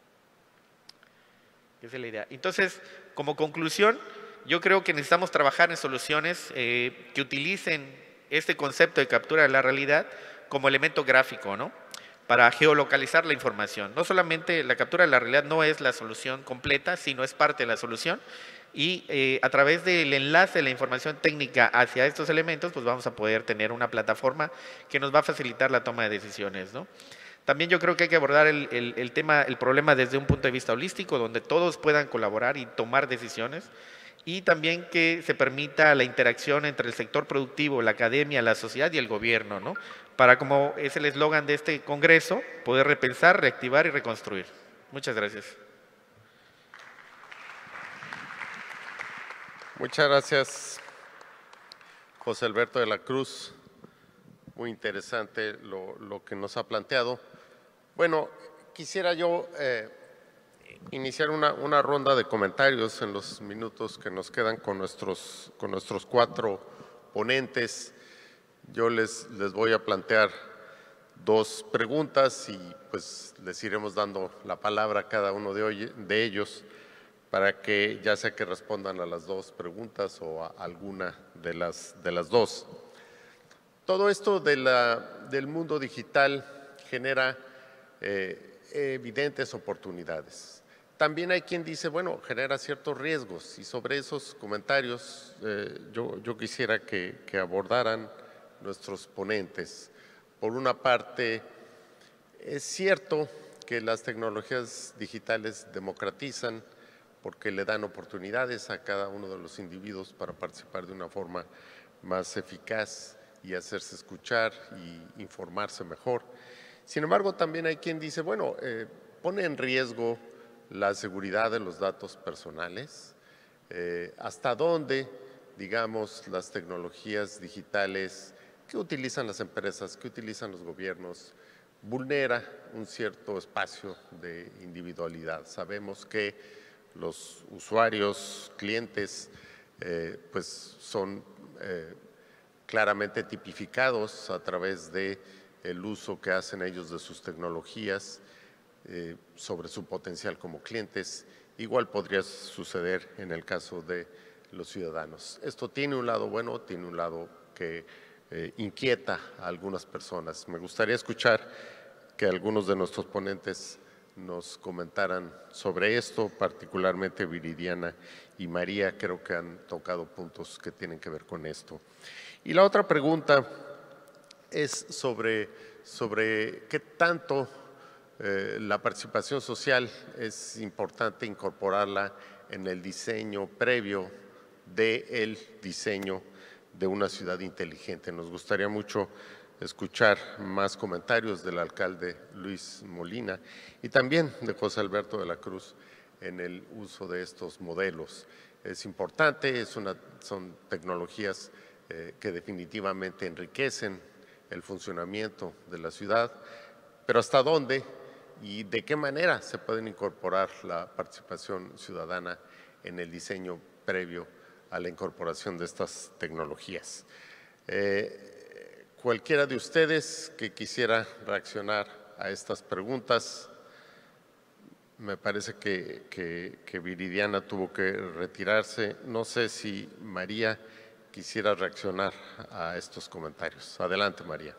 esa es la idea. Entonces, como conclusión, yo creo que necesitamos trabajar en soluciones eh, que utilicen este concepto de captura de la realidad como elemento gráfico, ¿no? Para geolocalizar la información. No solamente la captura de la realidad no es la solución completa, sino es parte de la solución, y eh, a través del enlace de la información técnica hacia estos elementos, pues vamos a poder tener una plataforma que nos va a facilitar la toma de decisiones, ¿no? También yo creo que hay que abordar el, el, el tema, el problema desde un punto de vista holístico, donde todos puedan colaborar y tomar decisiones, y también que se permita la interacción entre el sector productivo, la academia, la sociedad y el gobierno, ¿no? Para, como es el eslogan de este congreso, poder repensar, reactivar y reconstruir. Muchas gracias. Muchas gracias, José Alberto de la Cruz. Muy interesante lo, lo que nos ha planteado. Bueno, quisiera yo eh, iniciar una, una ronda de comentarios en los minutos que nos quedan con nuestros, con nuestros cuatro ponentes. Yo les, les voy a plantear dos preguntas y pues les iremos dando la palabra a cada uno de, hoy, de ellos para que ya sea que respondan a las dos preguntas o a alguna de las, de las dos. Todo esto de la, del mundo digital genera eh, evidentes oportunidades. También hay quien dice, bueno, genera ciertos riesgos, y sobre esos comentarios eh, yo, yo quisiera que, que abordaran nuestros ponentes. Por una parte, es cierto que las tecnologías digitales democratizan porque le dan oportunidades a cada uno de los individuos para participar de una forma más eficaz y hacerse escuchar y informarse mejor. Sin embargo, también hay quien dice, bueno, eh, pone en riesgo la seguridad de los datos personales, eh, hasta dónde, digamos, las tecnologías digitales que utilizan las empresas, que utilizan los gobiernos, vulnera un cierto espacio de individualidad. Sabemos que los usuarios, clientes, eh, pues son eh, claramente tipificados a través de el uso que hacen ellos de sus tecnologías, eh, sobre su potencial como clientes. Igual podría suceder en el caso de los ciudadanos. Esto tiene un lado bueno, tiene un lado que eh, inquieta a algunas personas. Me gustaría escuchar que algunos de nuestros ponentes nos comentaran sobre esto, particularmente Viridiana y María, creo que han tocado puntos que tienen que ver con esto. Y la otra pregunta es sobre, sobre qué tanto eh, la participación social es importante incorporarla en el diseño previo del diseño de una ciudad inteligente. Nos gustaría mucho escuchar más comentarios del alcalde Luis Molina y también de José Alberto de la Cruz en el uso de estos modelos. Es importante, es una, son tecnologías eh, que definitivamente enriquecen el funcionamiento de la ciudad, pero hasta dónde y de qué manera se pueden incorporar la participación ciudadana en el diseño previo a la incorporación de estas tecnologías. Eh, cualquiera de ustedes que quisiera reaccionar a estas preguntas. Me parece que, que, que Viridiana tuvo que retirarse. No sé si María quisiera reaccionar a estos comentarios. Adelante, María.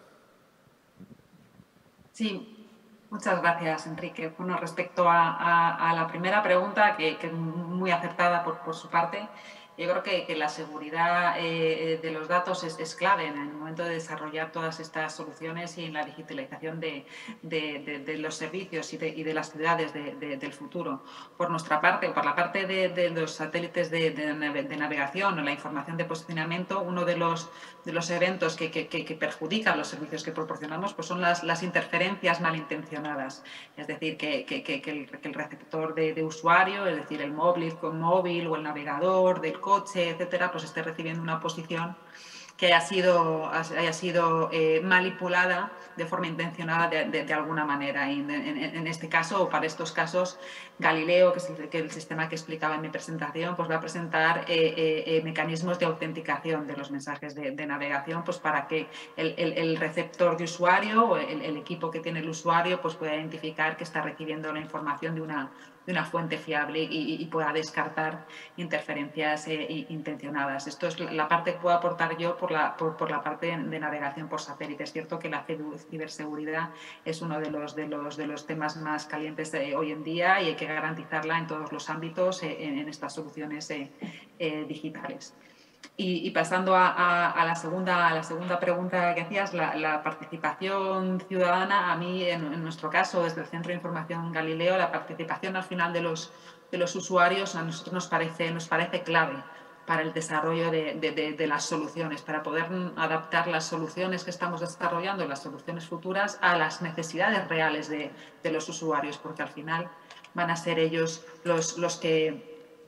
Sí, muchas gracias, Enrique. Bueno, respecto a, a, a la primera pregunta, que, que es muy acertada por, por su parte, yo creo que, que la seguridad eh, de los datos es, es clave en el momento de desarrollar todas estas soluciones y en la digitalización de, de, de, de los servicios y de, y de las ciudades de, de, del futuro. Por nuestra parte, por la parte de, de los satélites de, de, de navegación o la información de posicionamiento, uno de los, de los eventos que, que, que perjudican los servicios que proporcionamos pues son las, las interferencias malintencionadas. Es decir, que, que, que, que, el, que el receptor de, de usuario, es decir, el móvil, con móvil o el navegador del coche, etcétera, pues esté recibiendo una posición que haya sido, haya sido eh, manipulada de forma intencionada de, de, de alguna manera. Y en, en, en este caso, o para estos casos, Galileo, que es el, que el sistema que explicaba en mi presentación, pues va a presentar eh, eh, mecanismos de autenticación de los mensajes de, de navegación, pues para que el, el, el receptor de usuario o el, el equipo que tiene el usuario pues pueda identificar que está recibiendo la información de una, de una fuente fiable y, y pueda descartar interferencias eh, intencionadas. Esto es la parte que puedo aportar yo por la, por, por la parte de navegación por satélite. Es cierto que la ciberseguridad es uno de los, de los, de los temas más calientes de hoy en día y hay que garantizarla en todos los ámbitos eh, en, en estas soluciones eh, eh, digitales. Y, y pasando a, a, a, la segunda, a la segunda pregunta que hacías, la, la participación ciudadana, a mí, en, en nuestro caso, desde el Centro de Información Galileo, la participación al final de los, de los usuarios a nosotros nos parece, nos parece clave para el desarrollo de, de, de, de las soluciones, para poder adaptar las soluciones que estamos desarrollando, las soluciones futuras, a las necesidades reales de, de los usuarios, porque al final van a ser ellos los, los que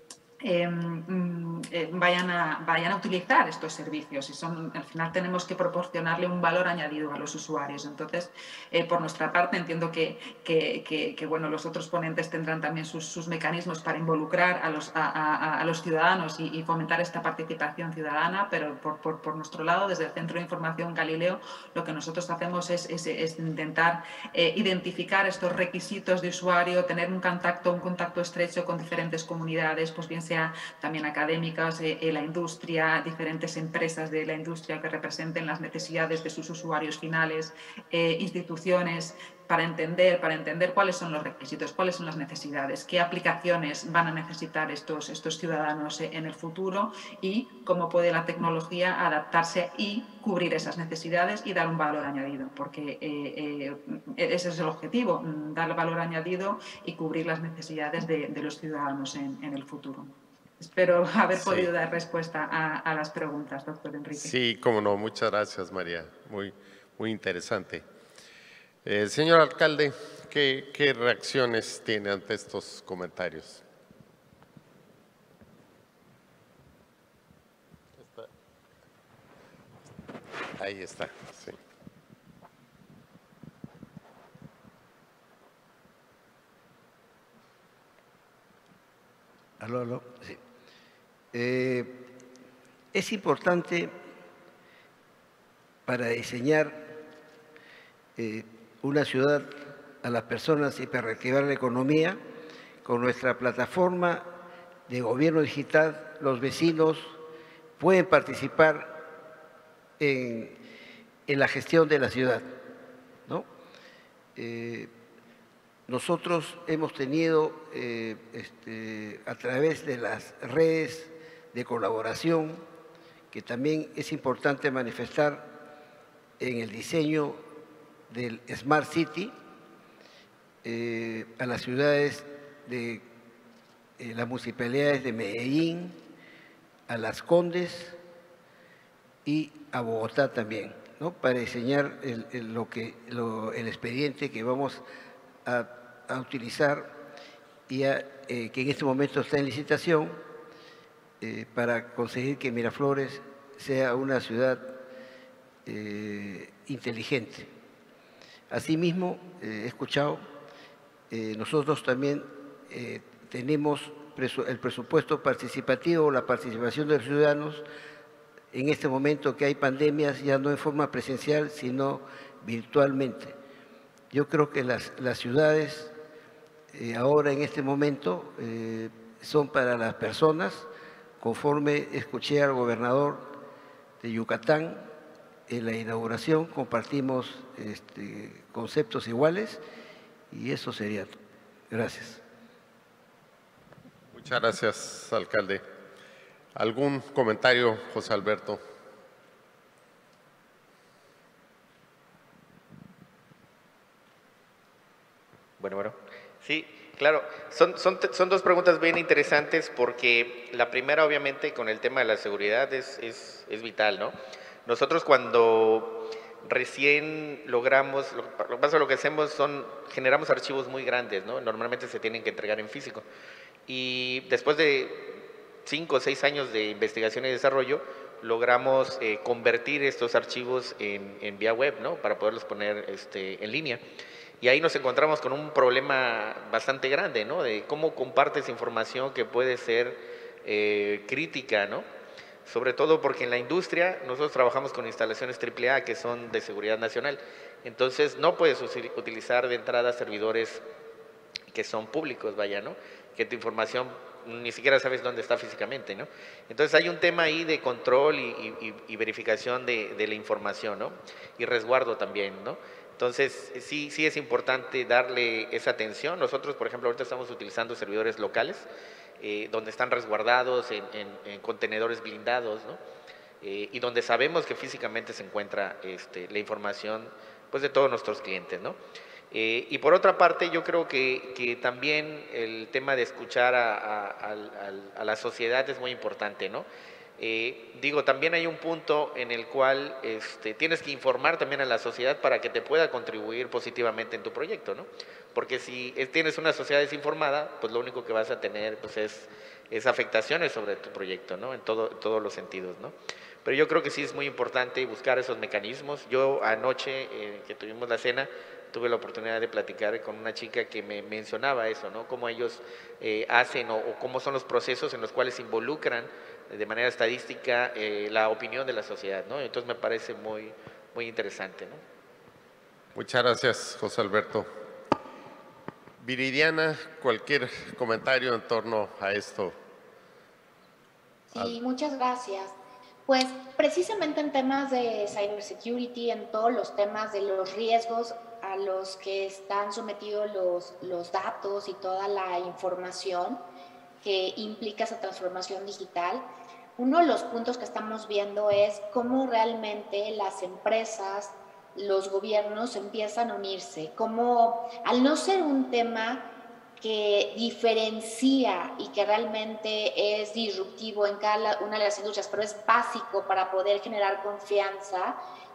Eh, eh, vayan, a, vayan a utilizar estos servicios y son, al final tenemos que proporcionarle un valor añadido a los usuarios. Entonces, eh, por nuestra parte, entiendo que, que, que, que bueno, los otros ponentes tendrán también sus, sus mecanismos para involucrar a los, a, a, a los ciudadanos y, y fomentar esta participación ciudadana, pero por, por, por nuestro lado, desde el Centro de Información Galileo, lo que nosotros hacemos es, es, es intentar eh, identificar estos requisitos de usuario, tener un contacto, un contacto estrecho con diferentes comunidades, pues bien sea también académicas, eh, la industria, diferentes empresas de la industria que representen las necesidades de sus usuarios finales, eh, instituciones, para entender, para entender cuáles son los requisitos, cuáles son las necesidades, qué aplicaciones van a necesitar estos, estos ciudadanos en el futuro y cómo puede la tecnología adaptarse y cubrir esas necesidades y dar un valor añadido, porque eh, eh, ese es el objetivo, dar valor añadido y cubrir las necesidades de, de los ciudadanos en, en el futuro. Espero haber sí. podido dar respuesta a, a las preguntas, doctor Enrique. Sí, cómo no. Muchas gracias, María. Muy, muy interesante. Eh, señor alcalde, ¿qué, ¿qué reacciones tiene ante estos comentarios? Ahí está, sí. Aló, aló. Sí. Eh, es importante para diseñar eh, una ciudad a las personas y para reactivar la economía, con nuestra plataforma de gobierno digital, los vecinos pueden participar en, en la gestión de la ciudad, ¿no? Eh, nosotros hemos tenido, eh, este, a través de las redes de colaboración, que también es importante manifestar en el diseño del Smart City, eh, a las ciudades de eh, las municipalidades de Medellín, a Las Condes y a Bogotá también, ¿no? Para diseñar el, el, lo que, lo, el expediente que vamos a, a utilizar y a, eh, que en este momento está en licitación eh, para conseguir que Miraflores sea una ciudad eh, inteligente. Asimismo, eh, he escuchado eh, nosotros también eh, tenemos presu el presupuesto participativo, la participación de los ciudadanos, en este momento que hay pandemias, ya no en forma presencial, sino virtualmente. Yo creo que las, las ciudades eh, ahora en este momento eh, son para las personas, conforme escuché al gobernador de Yucatán en la inauguración, compartimos este, conceptos iguales y eso sería todo. Gracias. Muchas gracias, alcalde. ¿Algún comentario, José Alberto? Bueno, bueno. Sí, claro. Son, son, son dos preguntas bien interesantes porque la primera, obviamente, con el tema de la seguridad es, es, es vital, ¿no? Nosotros cuando recién logramos, lo, lo que pasa, lo que hacemos son, generamos archivos muy grandes, ¿no? Normalmente se tienen que entregar en físico. Y después de cinco o seis años de investigación y desarrollo, logramos eh, convertir estos archivos en, en vía web, ¿no? Para poderlos poner este, en línea. Y ahí nos encontramos con un problema bastante grande, ¿no? De cómo compartes información que puede ser eh, crítica, ¿no? Sobre todo porque en la industria nosotros trabajamos con instalaciones triple A que son de seguridad nacional. Entonces no puedes utilizar de entrada servidores que son públicos, vaya, ¿no? Que tu información ni siquiera sabes dónde está físicamente, ¿no? Entonces hay un tema ahí de control y, y, y verificación de, de la información, ¿no? Y resguardo también, ¿no? Entonces sí, sí es importante darle esa atención. Nosotros, por ejemplo, ahorita estamos utilizando servidores locales, eh, donde están resguardados en, en, en contenedores blindados, ¿no? Eh, y donde sabemos que físicamente se encuentra este, la información, pues, de todos nuestros clientes, ¿no? Eh, y por otra parte, yo creo que, que también el tema de escuchar a, a, a, a la sociedad es muy importante, ¿no? Eh, digo, también hay un punto en el cual este, tienes que informar también a la sociedad para que te pueda contribuir positivamente en tu proyecto, ¿no? Porque si tienes una sociedad desinformada, pues lo único que vas a tener pues, es, es afectaciones sobre tu proyecto, ¿no? En, todo, en todos los sentidos, ¿no? Pero yo creo que sí es muy importante buscar esos mecanismos. Yo anoche eh, que tuvimos la cena, tuve la oportunidad de platicar con una chica que me mencionaba eso, ¿no? Cómo ellos eh, hacen o, o cómo son los procesos en los cuales se involucran de manera estadística eh, la opinión de la sociedad, ¿no? Entonces me parece muy, muy interesante, ¿no? Muchas gracias, José Alberto. Viridiana, cualquier comentario en torno a esto. Sí, muchas gracias. Pues precisamente en temas de cybersecurity, en todos los temas de los riesgos a los que están sometidos los, los datos y toda la información que implica esa transformación digital, uno de los puntos que estamos viendo es cómo realmente las empresas, los gobiernos empiezan a unirse, cómo al no ser un tema que diferencia y que realmente es disruptivo en cada una de las industrias, pero es básico para poder generar confianza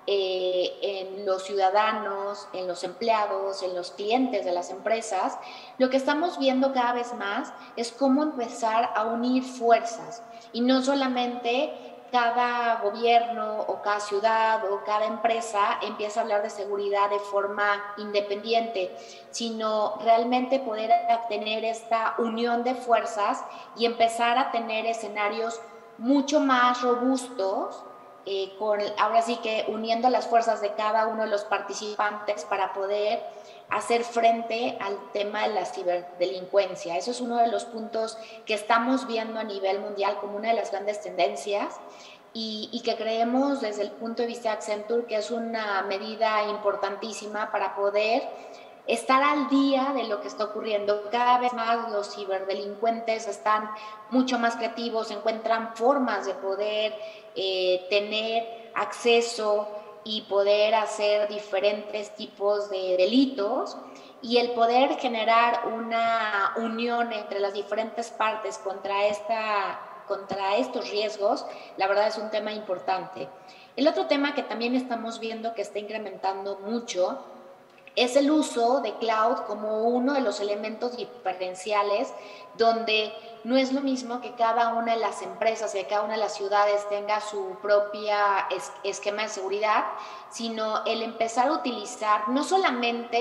eh, en los ciudadanos, en los empleados, en los clientes de las empresas, lo que estamos viendo cada vez más es cómo empezar a unir fuerzas y no solamente cada gobierno o cada ciudad o cada empresa empieza a hablar de seguridad de forma independiente, sino realmente poder tener esta unión de fuerzas y empezar a tener escenarios mucho más robustos, eh, con, ahora sí que uniendo las fuerzas de cada uno de los participantes para poder hacer frente al tema de la ciberdelincuencia. Eso es uno de los puntos que estamos viendo a nivel mundial como una de las grandes tendencias y, y que creemos desde el punto de vista de Accenture que es una medida importantísima para poder estar al día de lo que está ocurriendo. Cada vez más los ciberdelincuentes están mucho más creativos, encuentran formas de poder eh, tener acceso y poder hacer diferentes tipos de delitos y el poder generar una unión entre las diferentes partes contra, esta, contra estos riesgos, la verdad es un tema importante. El otro tema que también estamos viendo que está incrementando mucho es el uso de cloud como uno de los elementos diferenciales donde no es lo mismo que cada una de las empresas y cada una de las ciudades tenga su propia es, esquema de seguridad, sino el empezar a utilizar no solamente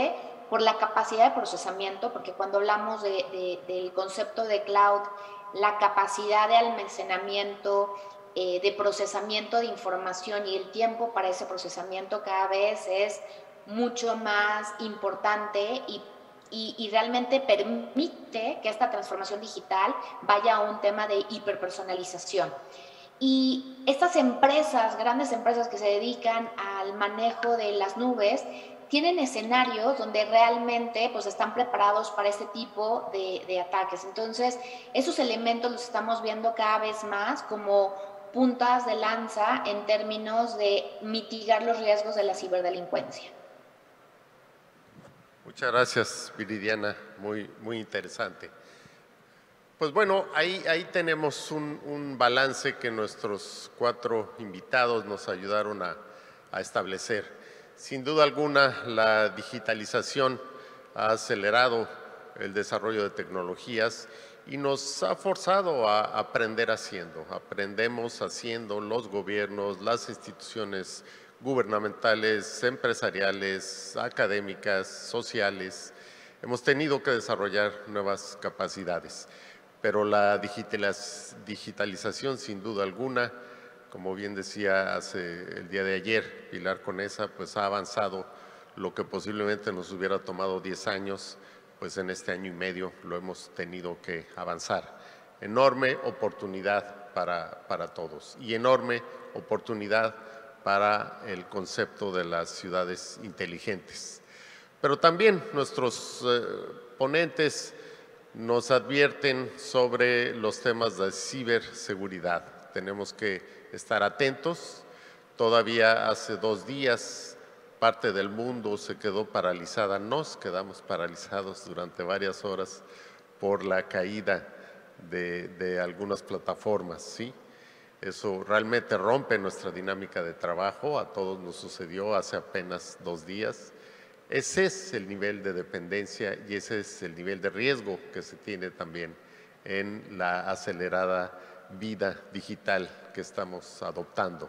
por la capacidad de procesamiento, porque cuando hablamos de, de, del concepto de cloud, la capacidad de almacenamiento, eh, de procesamiento de información y el tiempo para ese procesamiento cada vez es mucho más importante y, y, y realmente permite que esta transformación digital vaya a un tema de hiperpersonalización. Y estas empresas, grandes empresas que se dedican al manejo de las nubes, tienen escenarios donde realmente pues, están preparados para este tipo de, de ataques. Entonces, esos elementos los estamos viendo cada vez más como puntas de lanza en términos de mitigar los riesgos de la ciberdelincuencia. Muchas gracias, Viridiana, muy, muy interesante. Pues bueno, ahí, ahí tenemos un, un balance que nuestros cuatro invitados nos ayudaron a, a establecer. Sin duda alguna, la digitalización ha acelerado el desarrollo de tecnologías y nos ha forzado a aprender haciendo. Aprendemos haciendo los gobiernos, las instituciones gubernamentales, empresariales, académicas, sociales. Hemos tenido que desarrollar nuevas capacidades, pero la digitalización, sin duda alguna, como bien decía hace el día de ayer Pilar Conesa, pues ha avanzado lo que posiblemente nos hubiera tomado diez años, pues en este año y medio lo hemos tenido que avanzar. Enorme oportunidad para, para todos y enorme oportunidad para el concepto de las ciudades inteligentes. Pero también nuestros eh, ponentes nos advierten sobre los temas de ciberseguridad. Tenemos que estar atentos. Todavía hace dos días parte del mundo se quedó paralizada, nos quedamos paralizados durante varias horas por la caída de, de algunas plataformas, ¿sí? Eso realmente rompe nuestra dinámica de trabajo, a todos nos sucedió hace apenas dos días. Ese es el nivel de dependencia y ese es el nivel de riesgo que se tiene también en la acelerada vida digital que estamos adoptando.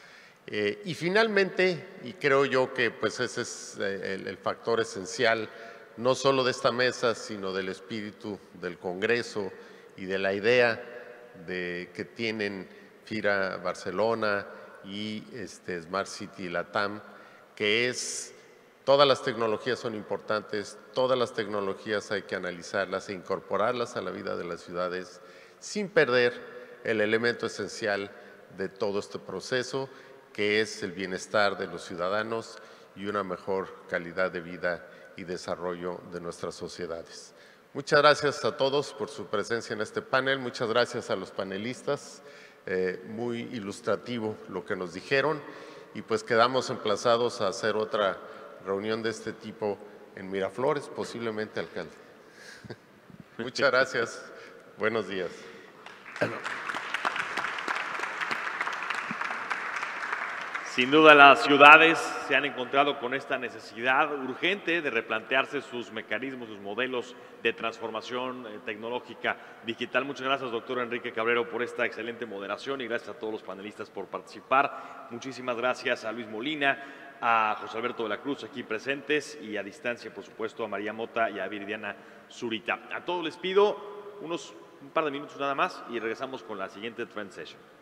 Eh, y finalmente, y creo yo que pues ese es el, el factor esencial, no solo de esta mesa, sino del espíritu del Congreso y de la idea de que tienen FIRA Barcelona y este, Smart City Latam, que es todas las tecnologías son importantes, todas las tecnologías hay que analizarlas e incorporarlas a la vida de las ciudades sin perder el elemento esencial de todo este proceso, que es el bienestar de los ciudadanos y una mejor calidad de vida y desarrollo de nuestras sociedades. Muchas gracias a todos por su presencia en este panel, muchas gracias a los panelistas, eh, muy ilustrativo lo que nos dijeron y pues quedamos emplazados a hacer otra reunión de este tipo en Miraflores, posiblemente, alcalde. Muchas gracias, buenos días. Sin duda las ciudades se han encontrado con esta necesidad urgente de replantearse sus mecanismos, sus modelos de transformación eh, tecnológica digital. Muchas gracias, doctor Enrique Cabrero, por esta excelente moderación y gracias a todos los panelistas por participar. Muchísimas gracias a Luis Molina, a José Alberto de la Cruz aquí presentes y a distancia, por supuesto, a María Mota y a Viridiana Zurita. A todos les pido unos un par de minutos nada más y regresamos con la siguiente Trend Session.